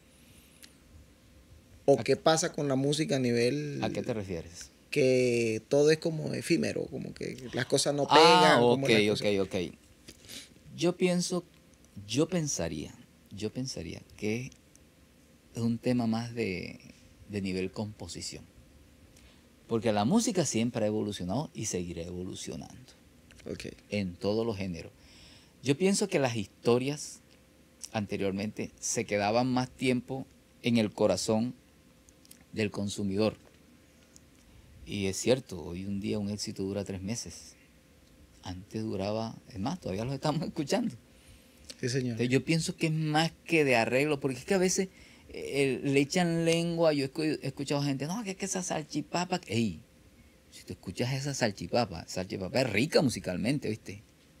¿O ¿A, qué pasa con la música a a qué te nivel refieres? que todo es como efímero, como que las cosas no Ah, pegan, como ok, las ok, cosas... ok. Yo pienso, yo pensaría, yo pensaría que es un tema más de, de nivel composición. Porque la música siempre ha evolucionado y seguirá evolucionando Ok. en todos los géneros. Yo pienso que las historias anteriormente se quedaban más tiempo en el corazón del consumidor. Y es cierto, hoy un día un éxito dura tres meses. Antes duraba, es más, todavía los estamos escuchando. Sí, señor. Entonces yo pienso que es más que de arreglo, porque es que a veces eh, le echan lengua. Yo he escu- he escuchado gente, no, que es que esa salchipapa, ey, si tú escuchas esa salchipapa, salchipapa es rica musicalmente, ¿viste?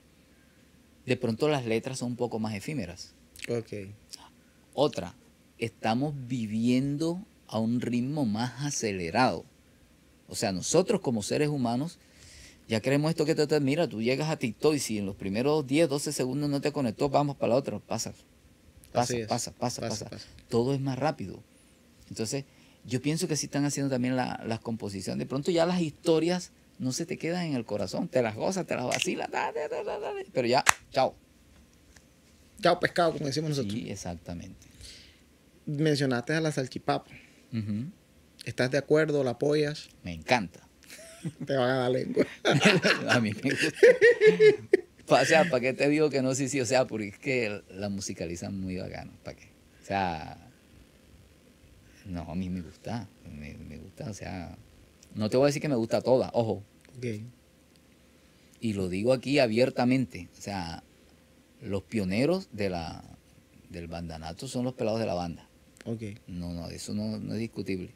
De pronto las letras son un poco más efímeras. Ok. Otra, estamos viviendo a un ritmo más acelerado. O sea, nosotros como seres humanos ya queremos esto que te, te mira, tú llegas a TikTok y si en los primeros diez, doce segundos no te conectó, vamos para la otra, pasa, Así pasa, es. pasa, pasa, Pasa, pasa. pasa. Todo es más rápido. Entonces, yo pienso que sí están haciendo también la- las composiciones. De pronto ya las historias no se te quedan en el corazón, te las gozas, te las vacilas, da, da, da, da, da, pero ya, chao. Chao pescado, como decimos nosotros. Sí, exactamente. Mencionaste a la salchipapa. Ujú. ¿Estás de acuerdo? ¿La apoyas? Me encanta. Te van a dar lengua. A mí me gusta. Pa- O sea, ¿para qué te digo que no? Sí, sí, o sea, porque es que la musicalizan muy bacano. ¿Para qué? O sea, no, a mí me gusta. Me, me gusta, o sea, no te voy a decir que me gusta toda, ojo. Ok. Y lo digo aquí abiertamente. O sea, los pioneros de la, del bandanato son los pelados de la banda. Ok. No, no, eso no, no es discutible.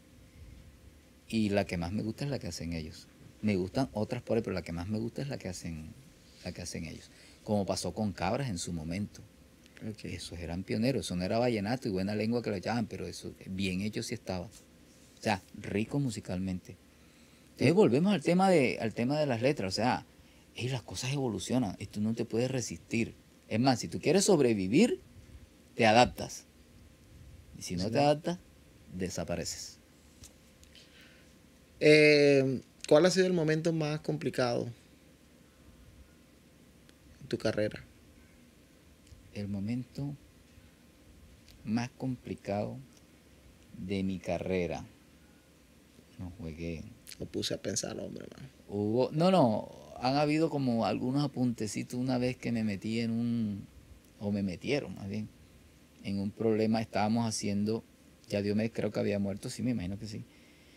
Y la que más me gusta es la que hacen ellos. Me gustan otras por ahí, pero la que más me gusta es la que hacen, la que hacen ellos. Como pasó con Cabras en su momento. Ok. Esos eran pioneros, eso no era vallenato y buena lengua que lo echaban, pero eso bien hecho sí estaba. O sea, rico musicalmente. Entonces volvemos al tema de, al tema de las letras, o sea, ey, las cosas evolucionan, esto no te puedes resistir. Es más, si tú quieres sobrevivir, te adaptas. Y si no Sí. te adaptas, desapareces. Eh, ¿Cuál ha sido el momento más complicado en tu carrera? El momento más complicado de mi carrera. No juegué. Lo puse a pensar, hombre, man. Hubo, no, no, han habido como algunos apuntecitos una vez que me metí en un, o me metieron más bien, en un problema. Estábamos haciendo, ya Diomedes creo que había muerto, sí, me imagino que sí,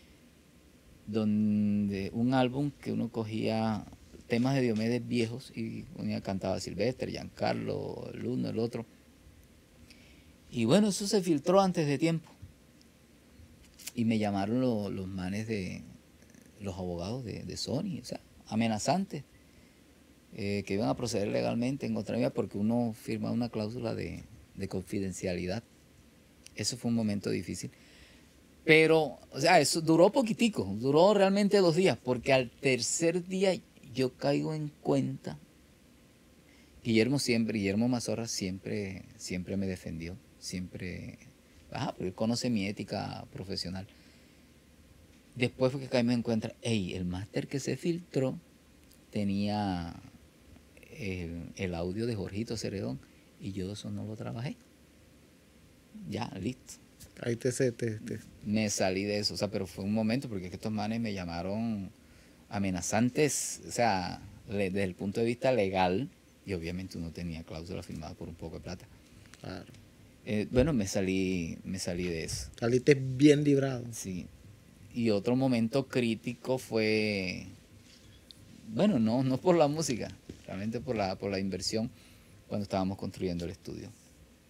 donde un álbum que uno cogía temas de Diomedes viejos y ponía, cantaba Silvestre, Giancarlo, el uno, el otro. Y bueno, eso se filtró antes de tiempo. Y me llamaron lo- los manes de los abogados de, de Sony, o sea, amenazantes, eh, que iban a proceder legalmente en contra mía porque uno firma una cláusula de, de confidencialidad. Eso fue un momento difícil. Pero, o sea, eso duró poquitico, duró realmente dos días, porque al tercer día yo caigo en cuenta. Guillermo siempre, Guillermo Mazorra siempre, siempre me defendió, siempre, ajá, porque él conoce mi ética profesional. Después fue que caímos en cuenta, hey, el máster que se filtró tenía el, el audio de Jorgito Ceredón y yo eso no lo trabajé. Ya, listo. Ahí te sé, te, te- Me salí de eso, o sea, pero fue un momento porque es que estos manes me llamaron amenazantes, o sea, le- desde el punto de vista legal, y obviamente uno tenía cláusula firmada por un poco de plata. Claro. Eh, bueno, me salí, me salí de eso, Saliste bien librado. sí. Y otro momento crítico fue, bueno, no, no por la música, realmente por la, por la inversión cuando estábamos construyendo el estudio.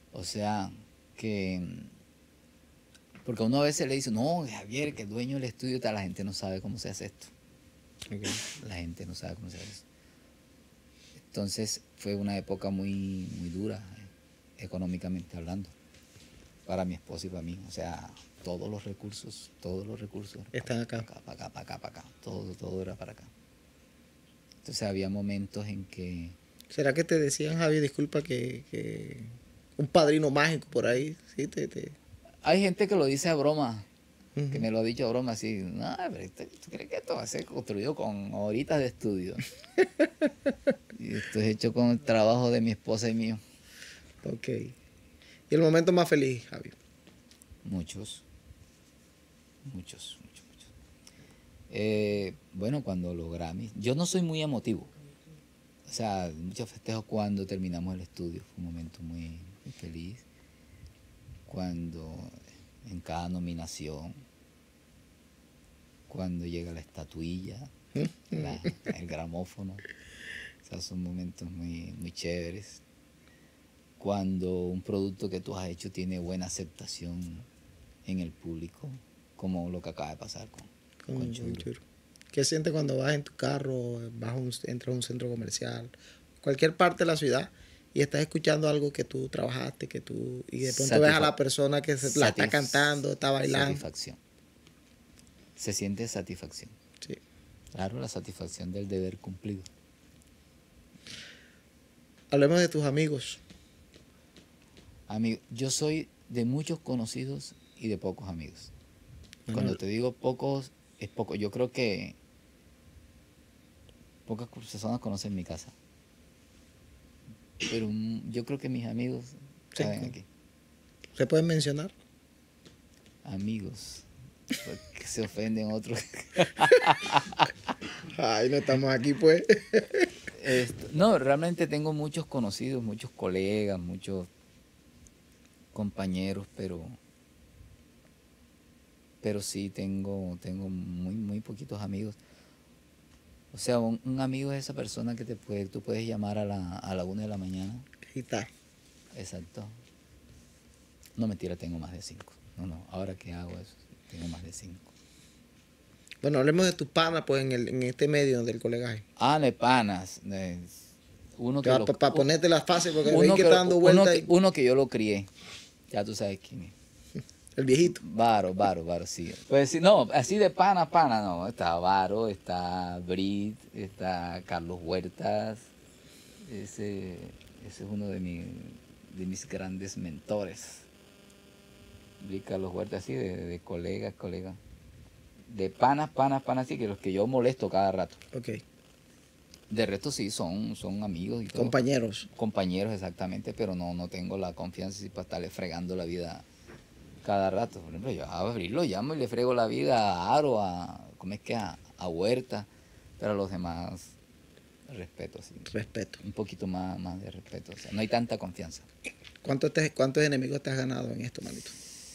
O sea, que... Porque uno a veces le dice, no, Javier, que el dueño del estudio y tal, la gente no sabe cómo se hace esto. Okay. La gente no sabe cómo se hace eso. Entonces fue una época muy, muy dura, eh, económicamente hablando, para mi esposa y para mí. O sea, todos los recursos, todos los recursos. Están acá. Para acá, para acá, para acá, para acá. Todo, todo era para acá. Entonces había momentos en que... ¿Será que te decían, Javi, disculpa, que, que un padrino mágico por ahí? ¿Sí? Te, te... Hay gente que lo dice a broma, Uh-huh. que me lo ha dicho a broma así. No, pero ¿tú crees que esto va a ser construido con horitas de estudio? Y esto es hecho con el trabajo de mi esposa y mío. Ok. ¿Y el momento más feliz, Javi? Muchos, muchos, muchos, muchos. Eh, bueno, cuando los Grammys, yo no soy muy emotivo. O sea, muchos festejos cuando terminamos el estudio. Fue un momento muy, muy feliz. Cuando en cada nominación, cuando llega la estatuilla, la, el gramófono. O sea, son momentos muy, muy chéveres. Cuando un producto que tú has hecho tiene buena aceptación en el público, como lo que acaba de pasar con, Con, con con Churo. Churo. ¿Qué sientes cuando vas en tu carro, vas a un, entras a un centro comercial, cualquier parte de la ciudad, y estás escuchando algo que tú trabajaste, que tú y de pronto Satisfa- ves a la persona que se, la está satis- cantando, está bailando? Satisfacción. Se siente satisfacción. Sí. Claro, la satisfacción del deber cumplido. Hablemos de tus amigos. Amigo, yo soy de muchos conocidos y de pocos amigos. Bueno, Cuando te digo pocos, es poco. Yo creo que pocas personas conocen mi casa. Pero mm, yo creo que mis amigos Sí. saben aquí. ¿Se pueden mencionar? Amigos. Porque se ofenden otros. Ay, no estamos aquí, pues. Esto, no, realmente tengo muchos conocidos, muchos colegas, muchos compañeros, pero pero sí tengo tengo muy muy poquitos amigos. O sea, un, un amigo es esa persona que te puede, tú puedes llamar a la, a la una de la mañana. Ahí está. Exacto. No, mentira, tengo más de cinco. No, no, ahora que hago eso, tengo más de cinco. Bueno, hablemos de tus panas, pues, en, el, en este medio del colegaje. Ah, de panas. de- uno que Para lo, pa, ponerte las fases, porque veis uno que que, está dando uno, vueltas que, ahí. uno que yo lo crié. Ya tú sabes quién es. El viejito. Varo, Varo, Varo, sí. Pues sí, no, así de pana, pana, no. Está Varo, está Brit, está Carlos Huertas. Ese, ese es uno de, mi, de mis grandes mentores. Brit, Carlos Huertas, sí, de, de colegas, colegas. De panas, panas, panas, sí, que los que yo molesto cada rato. Ok. De resto sí, son, son amigos y todo. Compañeros. Compañeros, exactamente, pero no, no tengo la confianza así para estarle fregando la vida cada rato. Por ejemplo, yo a Abril lo llamo y le frego la vida a Aro, a, ¿cómo es que? A, a Huerta, pero a los demás respeto, así. Respeto. Un poquito más, más de respeto. O sea, no hay tanta confianza. ¿Cuántos, te, ¿Cuántos enemigos te has ganado en esto, manito?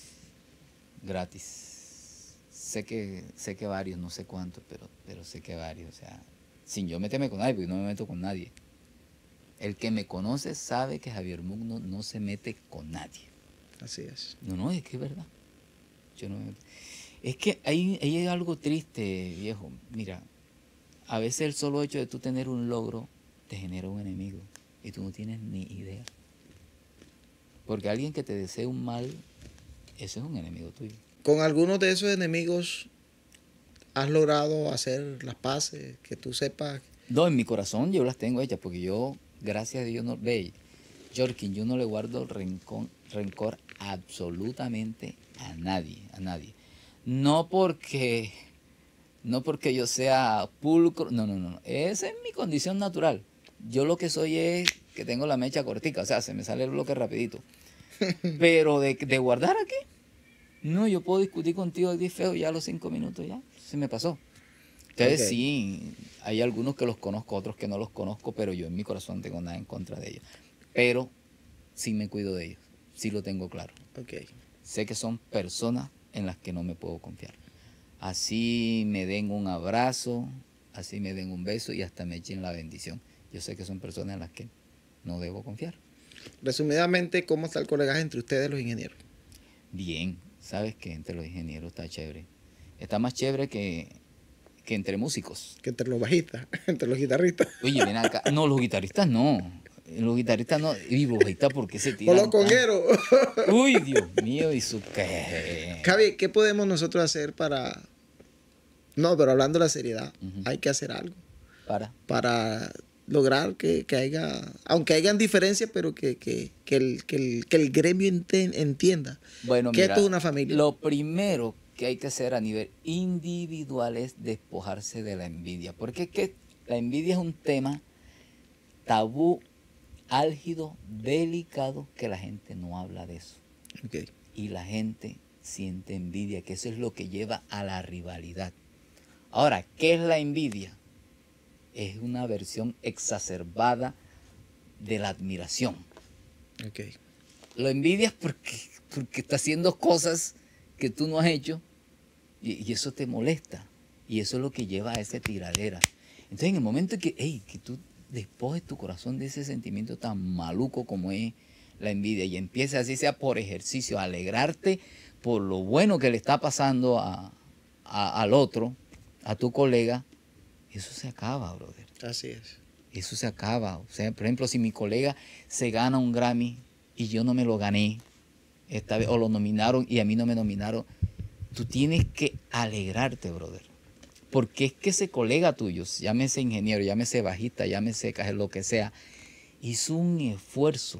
Gratis. Sé que, sé que varios, no sé cuántos, pero, pero sé que varios. O sea, sin yo meterme con nadie, porque no me meto con nadie. El que me conoce sabe que Javier Mugno no se mete con nadie. Así es. No, no, es que es verdad. Yo no me meto. Es que hay, hay algo triste, viejo. Mira, a veces el solo hecho de tú tener un logro te genera un enemigo y tú no tienes ni idea. Porque alguien que te desee un mal, ese es un enemigo tuyo. ¿Con algunos de esos enemigos has logrado hacer las paces? Que tú sepas. No, en mi corazón yo las tengo hechas porque yo, gracias a Dios, no, ve, Jorkin, yo no le guardo rencor, rencor absolutamente a nadie, a nadie. No porque, no porque yo sea pulcro, no, no, no, esa es mi condición natural. Yo lo que soy es que tengo la mecha cortica, o sea, se me sale el bloque rapidito. Pero de, de guardar aquí, no, yo puedo discutir contigo aquí feo ya a los cinco minutos, ya, se me pasó. Entonces Ok. sí, hay algunos que los conozco, otros que no los conozco, pero yo en mi corazón tengo nada en contra de ellos. Pero sí me cuido de ellos, sí lo tengo claro. Ok. Sé que son personas en las que no me puedo confiar. Así me den un abrazo, así me den un beso y hasta me echen la bendición. Yo sé que son personas en las que no debo confiar. Resumidamente, ¿cómo está el colegaje entre ustedes los ingenieros? Bien, sabes que entre los ingenieros está chévere. Está más chévere que, que entre músicos. Que entre los bajistas, entre los guitarristas. Oye, ven acá. No, los guitarristas no. Los guitarristas no. Y los bajistas, ¿por qué se O tiran? los congueros. Uy, Dios mío, y su qué. Javi, ¿qué podemos nosotros hacer para... No, pero hablando de la seriedad, Ujú. hay que hacer algo Para. para lograr que, que haya, aunque hayan diferencias, pero que, que, que, el, que, el, que el gremio enten- entienda Bueno, que mira, esto es una familia. lo primero que hay que hacer a nivel individual es despojarse de la envidia. Porque es que la envidia es un tema tabú, álgido, delicado, que la gente no habla de eso. Okay. Y la gente siente envidia, que eso es lo que lleva a la rivalidad. Ahora, ¿qué es la envidia? Es una versión exacerbada de la admiración. Okay. Lo envidias porque, porque está haciendo cosas que tú no has hecho y, y eso te molesta. Y eso es lo que lleva a esa tiradera. Entonces, en el momento que, hey, que tú despojes tu corazón de ese sentimiento tan maluco como es la envidia y empieces, así sea por ejercicio, a alegrarte por lo bueno que le está pasando a, a- al otro, a tu colega, eso se acaba, brother. Así es. Eso se acaba. O sea, por ejemplo, si mi colega se gana un Grammy y yo no me lo gané esta vez, o lo nominaron y a mí no me nominaron, tú tienes que alegrarte, brother. Porque es que ese colega tuyo, llámese ingeniero, llámese bajista, llámese cajero, lo que sea, hizo un esfuerzo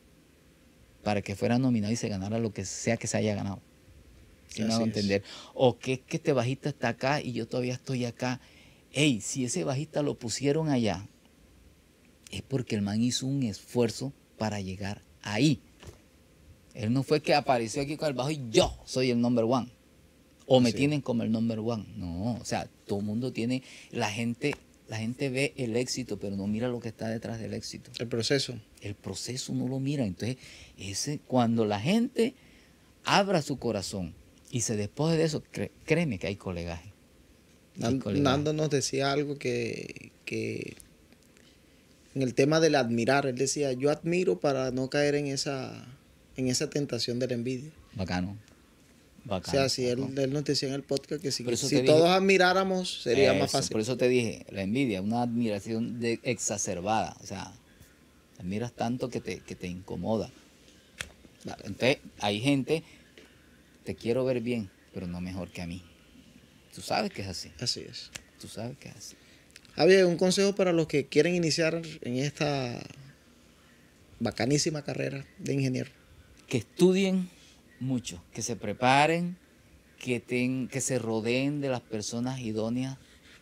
para que fuera nominado y se ganara lo que sea que se haya ganado. ¿Sí me hago Así es. entender? O que es que este bajista está acá y yo todavía estoy acá. Ey, si ese bajista lo pusieron allá, es porque el man hizo un esfuerzo para llegar ahí. Él no fue que apareció aquí con el bajo y yo soy el number one. O me Así es. tienen como el number one. No, o sea, todo el mundo tiene, la gente, la gente ve el éxito, pero no mira lo que está detrás del éxito. El proceso. El proceso no lo mira. Entonces, ese, cuando la gente abra su corazón y se despoje de eso, cre- créeme que hay colegaje. Hay Nan- colegaje. Nando nos decía algo que, que en el tema del admirar, él decía, yo admiro para no caer en esa, en esa tentación de la envidia. Bacano. O Bacano. sea, si él, bacano. él nos decía en el podcast que si, Por eso si te todos dije- admiráramos sería más Eso, fácil. Por eso te dije, la envidia, una admiración de, exacerbada. O sea, admiras tanto que te, que te incomoda. Claro, entonces, hay gente, te quiero ver bien, pero no mejor que a mí. Tú sabes que es así. Así es. Tú sabes que es así. Javier, un consejo para los que quieren iniciar en esta bacanísima carrera de ingeniero. Que estudien mucho, que se preparen, que, ten- que se rodeen de las personas idóneas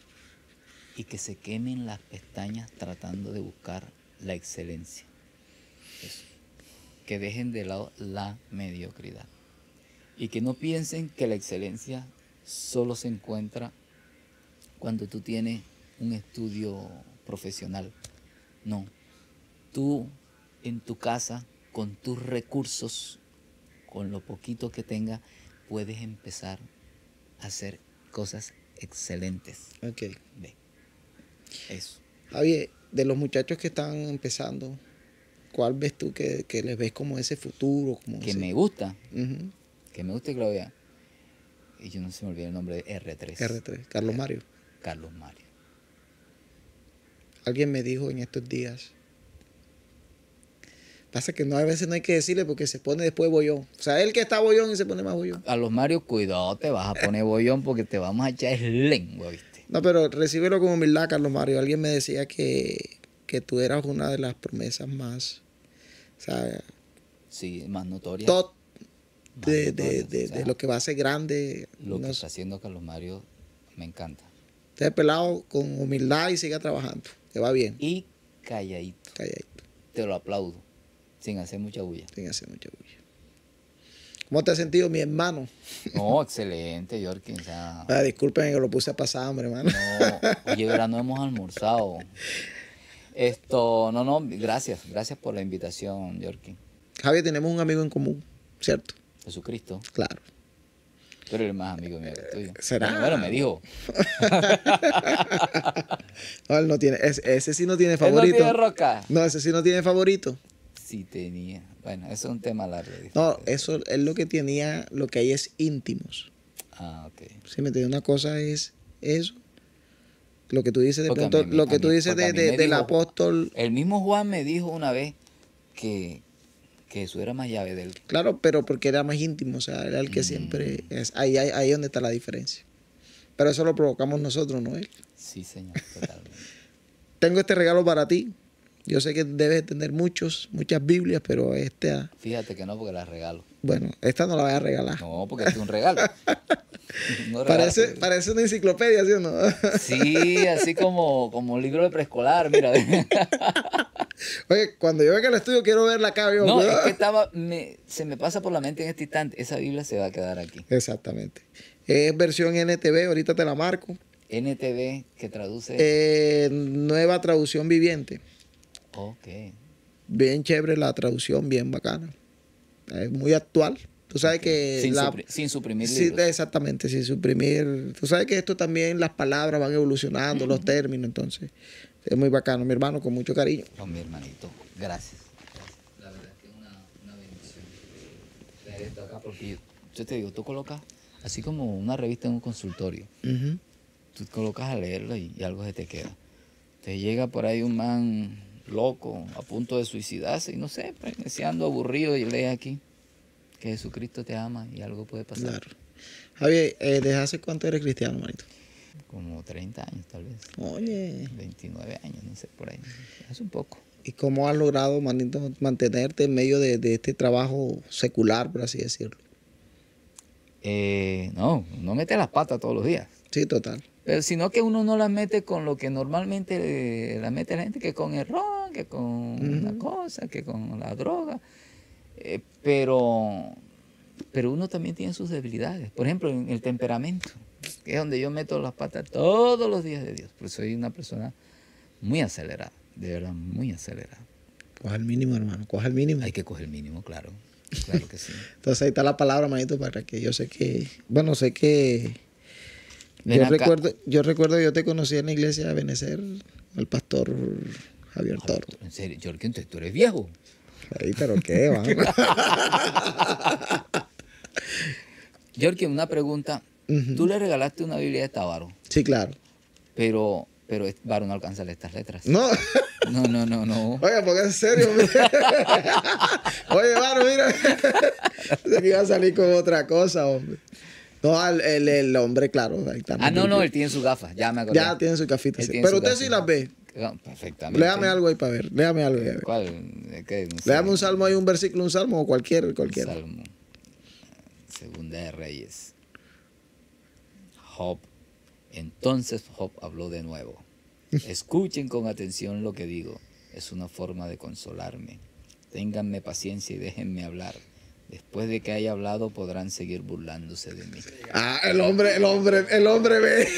y que se quemen las pestañas tratando de buscar la excelencia. Eso. Que dejen de lado la mediocridad. Y que no piensen que la excelencia solo se encuentra cuando tú tienes un estudio profesional. No. Tú en tu casa, con tus recursos, con lo poquito que tengas, puedes empezar a hacer cosas excelentes. Ok. Ve. Eso. Javier, de los muchachos que están empezando, ¿cuál ves tú que, que les ves como ese futuro? Como Que ese- me gusta, Ujú. que me gusta y que lo vea. Y yo no se me olvida el nombre de R tres. R tres, Carlos Mario. Carlos Mario. Alguien me dijo en estos días. Pasa que no, a veces no hay que decirle porque se pone después bollón. O sea, él que está bollón y se pone más bollón. Carlos Mario, cuidado, te vas a poner bollón porque te vamos a echar lengua, ¿viste? No, pero recíbelo con humildad, Carlos Mario. Alguien me decía que, que tú eras una de las promesas más, o sea, Sí, más notoria. top más de, de, notorias, de, o sea, de lo que va a ser grande. Lo No que sé. está haciendo Carlos Mario me encanta. Esté pelado con humildad y siga trabajando. Que va bien. Y calladito. Calladito, Te lo aplaudo. Sin hacer mucha bulla. sin hacer mucha bulla. ¿Cómo te has sentido, mi hermano? No, excelente, Yorkie. O sea, Ah, disculpen que lo puse a pasar hambre, hermano. no, oye, verá, no hemos almorzado. Esto, no, no, gracias. Gracias por la invitación, Yorkie. Javier, tenemos un amigo en común, ¿cierto? Jesucristo. Claro. Tú eres el más amigo mío que tuyo. ¿Será? Bueno, bueno, me dijo. No, él no tiene, ese, ese sí no tiene ¿Él no favorito. tiene roca? No, ese sí no tiene favorito. Sí tenía. Bueno, eso es un tema largo. No, eso es lo que tenía, lo que hay es íntimos. Ah, ok. ¿Sí me entiendes? Una cosa es eso. Lo que tú dices de Porque a pronto, mí- lo a que tú mí- dices porque a de, mí de- me del dijo- apóstol, El mismo Juan me dijo una vez que, que Jesús era más llave de él. claro, pero porque era más íntimo, o sea, era el que Mm. siempre es. Ahí, ahí, ahí es donde está la diferencia. Pero eso lo provocamos nosotros, no él. Sí, señor, totalmente. Tengo este regalo para ti. Yo sé que debes tener muchos, muchas Biblias, pero esta, Fíjate que no, porque la regalo. bueno, esta no la voy a regalar. No, porque este es un regalo. No regalo Parece, porque- parece una enciclopedia, ¿sí o no? Sí, así como, como un libro de preescolar, mira. Oye, cuando yo venga al estudio quiero verla acá. Yo, No, es cuidado. que estaba, me- se me pasa por la mente en este instante, esa Biblia se va a quedar aquí. Exactamente. Es versión N T V, ahorita te la marco. N T V, que traduce... Eh, nueva traducción viviente. Ok. Bien chévere la traducción, bien bacana. Es muy actual. Tú sabes que Sin, la, supri- sin suprimir sí, libros. exactamente, sin suprimir. Tú sabes que esto también, las palabras van evolucionando, los términos, entonces es muy bacano, mi hermano, con mucho cariño. No, mi hermanito, gracias. La verdad es que es una, una bendición tener esto acá, porque yo, yo te digo, tú colocas, así como una revista en un consultorio, Ujú. tú colocas a leerla y, y algo se te queda. Te llega por ahí un man loco, a punto de suicidarse, y no sé, pues, ando aburrido y lee aquí que Jesucristo te ama y algo puede pasar. Claro. Javier, eh, ¿desde hace cuánto eres cristiano, manito? Como treinta años, tal vez. Oye, veintinueve años, no sé, por ahí. Es un poco. ¿y cómo has logrado, manito, mantenerte en medio de, de este trabajo secular, por así decirlo? Eh, no, no mete las patas todos los días. Sí, total. Pero sino que uno no las mete con lo que normalmente eh, la mete la gente, que con el ron, que con una cosa, que con la droga. Eh, pero, pero uno también tiene sus debilidades. Por ejemplo, en el temperamento, que es donde yo meto las patas todos los días de Dios. Porque soy una persona muy acelerada, de verdad, muy acelerada. Coja el mínimo, hermano, coja el mínimo. Hay que coger el mínimo, claro. Claro que sí. Entonces ahí está la palabra, manito, para que yo sé que, bueno, sé que Ven yo acá. recuerdo, yo recuerdo yo te conocí en la iglesia de Benecer, el pastor Javier Toro. En serio, Jorge, entonces tú eres viejo. Ahí, pero qué, va. Jorge, una pregunta. Ujú. Tú le regalaste una Biblia a esta Varo, Sí, claro. pero, pero este Varo no alcanza a leer estas letras. No, No, no, no, no. oiga, porque es serio, hombre. Oye, hermano, mira. Pensé que iba a salir con otra cosa, hombre. No, el, el, el hombre, claro. Ahí está. Ah, no, no, él tiene sus gafas, ya me acordé. Ya tiene su cafita. Él Sí. tiene Pero su usted sí gafa. las ve. Ah, perfectamente. Léame algo ahí para ver. Léame algo ahí. A ver. ¿Cuál? ¿De qué? No sé. Léame un salmo ahí, un versículo, un salmo o cualquier, cualquier. Salmo. Segunda de Reyes. Job. Entonces Job habló de nuevo. Escuchen con atención lo que digo. Es una forma de consolarme. Ténganme paciencia y déjenme hablar. Después de que haya hablado podrán seguir burlándose de mí. Ah, el hombre, el hombre, el hombre ve.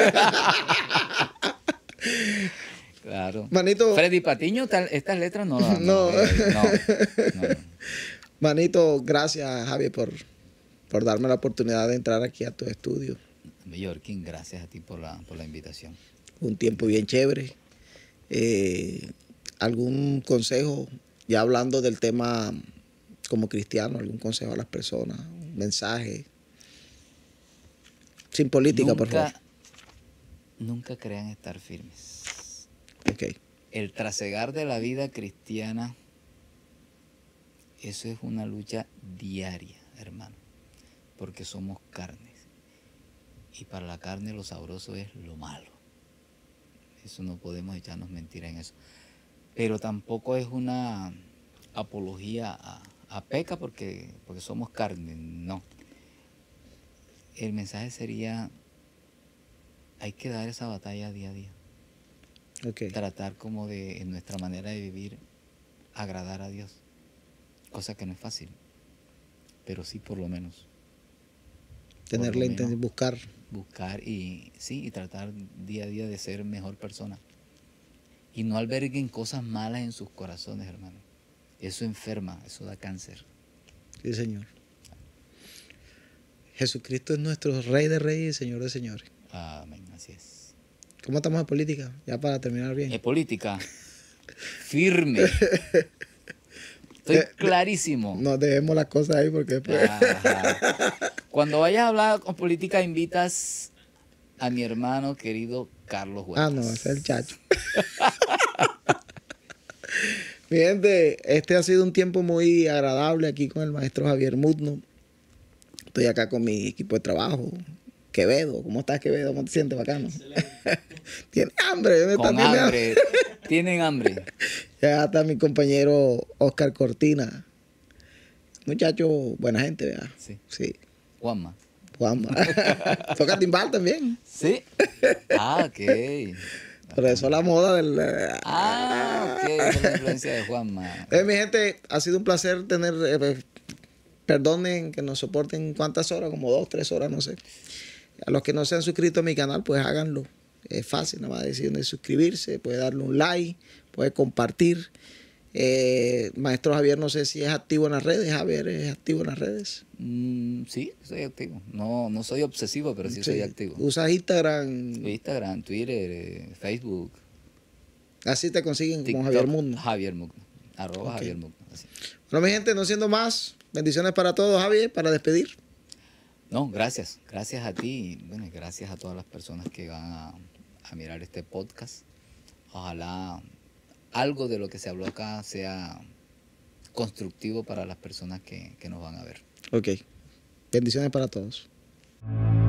Claro. Manito. Freddy Patiño, tal- estas letras no las No. no, no, no, no. Manito, gracias, Javier, por, por darme la oportunidad de entrar aquí a tu estudio. Yorkin, gracias a ti por la, por la invitación. Un tiempo bien chévere. Eh, ¿Algún consejo, ya hablando del tema como cristiano, algún consejo a las personas, un mensaje? Sin política, por favor. Nunca crean estar firmes. Ok. El trasegar de la vida cristiana, eso es una lucha diaria, hermano, porque somos carnes. Y para la carne lo sabroso es lo malo. Eso no podemos echarnos mentiras en eso. Pero tampoco es una apología a, a peca porque, porque somos carne, no. El mensaje sería, hay que dar esa batalla día a día. Ok. Tratar como de, en nuestra manera de vivir, agradar a Dios. Cosa que no es fácil, pero sí por lo menos. Tener Por lo la menos intención, buscar. Buscar y sí, y tratar día a día de ser mejor persona. Y no alberguen cosas malas en sus corazones, hermano. Eso enferma, eso da cáncer. Sí, Señor. Jesucristo es nuestro Rey de Reyes y Señor de Señores. Amén, así es. ¿Cómo estamos en política? Ya para terminar bien. Es política firme. Estoy De- de- clarísimo. No dejemos las cosas ahí porque después... Ajá. Cuando vayas a hablar con política, invitas a mi hermano querido Carlos Huertas. Ah, no, ese es el chacho. Mi gente, este ha sido un tiempo muy agradable aquí con el maestro Javier Mutno. Estoy acá con mi equipo de trabajo. Quevedo, ¿cómo estás, Quevedo? ¿Cómo te sientes, bacano? ¿Tienes hambre? ¿Me Con estás viendo? hambre. Tienen hambre. Ya está mi compañero Oscar Cortina. Muchacho, buena gente, ¿verdad? Sí. Sí. Juanma. Juanma. Toca timbal también. ¿Sí? Ah, ok. Por eso la moda del... Ah, ok. Esa es la influencia de Juanma. Eh, mi gente, ha sido un placer tener... eh, perdonen que nos soporten cuántas horas, como dos, tres horas, no sé. A los que no se han suscrito a mi canal, pues háganlo. Es fácil, nada más decir de suscribirse, puede darle un like, puede compartir. Eh, Maestro Javier, no sé si es activo en las redes. Javier, ¿es activo en las redes? Mm, sí, soy activo. No, no soy obsesivo, pero sí, Sí. soy activo. ¿Usas Instagram? Instagram, Twitter, eh, Facebook, Así te consiguen como TikTok. Javier Mundo. Javier Mugno. Arroba Ok. Javier Mugno. Así. Bueno, mi gente, no siendo más, bendiciones para todos, Javier, para despedir. No, gracias. Gracias a ti. y, Bueno, y gracias a todas las personas que van a, a mirar este podcast. Ojalá algo de lo que se habló acá sea constructivo para las personas que, que nos van a ver. Ok. Bendiciones para todos.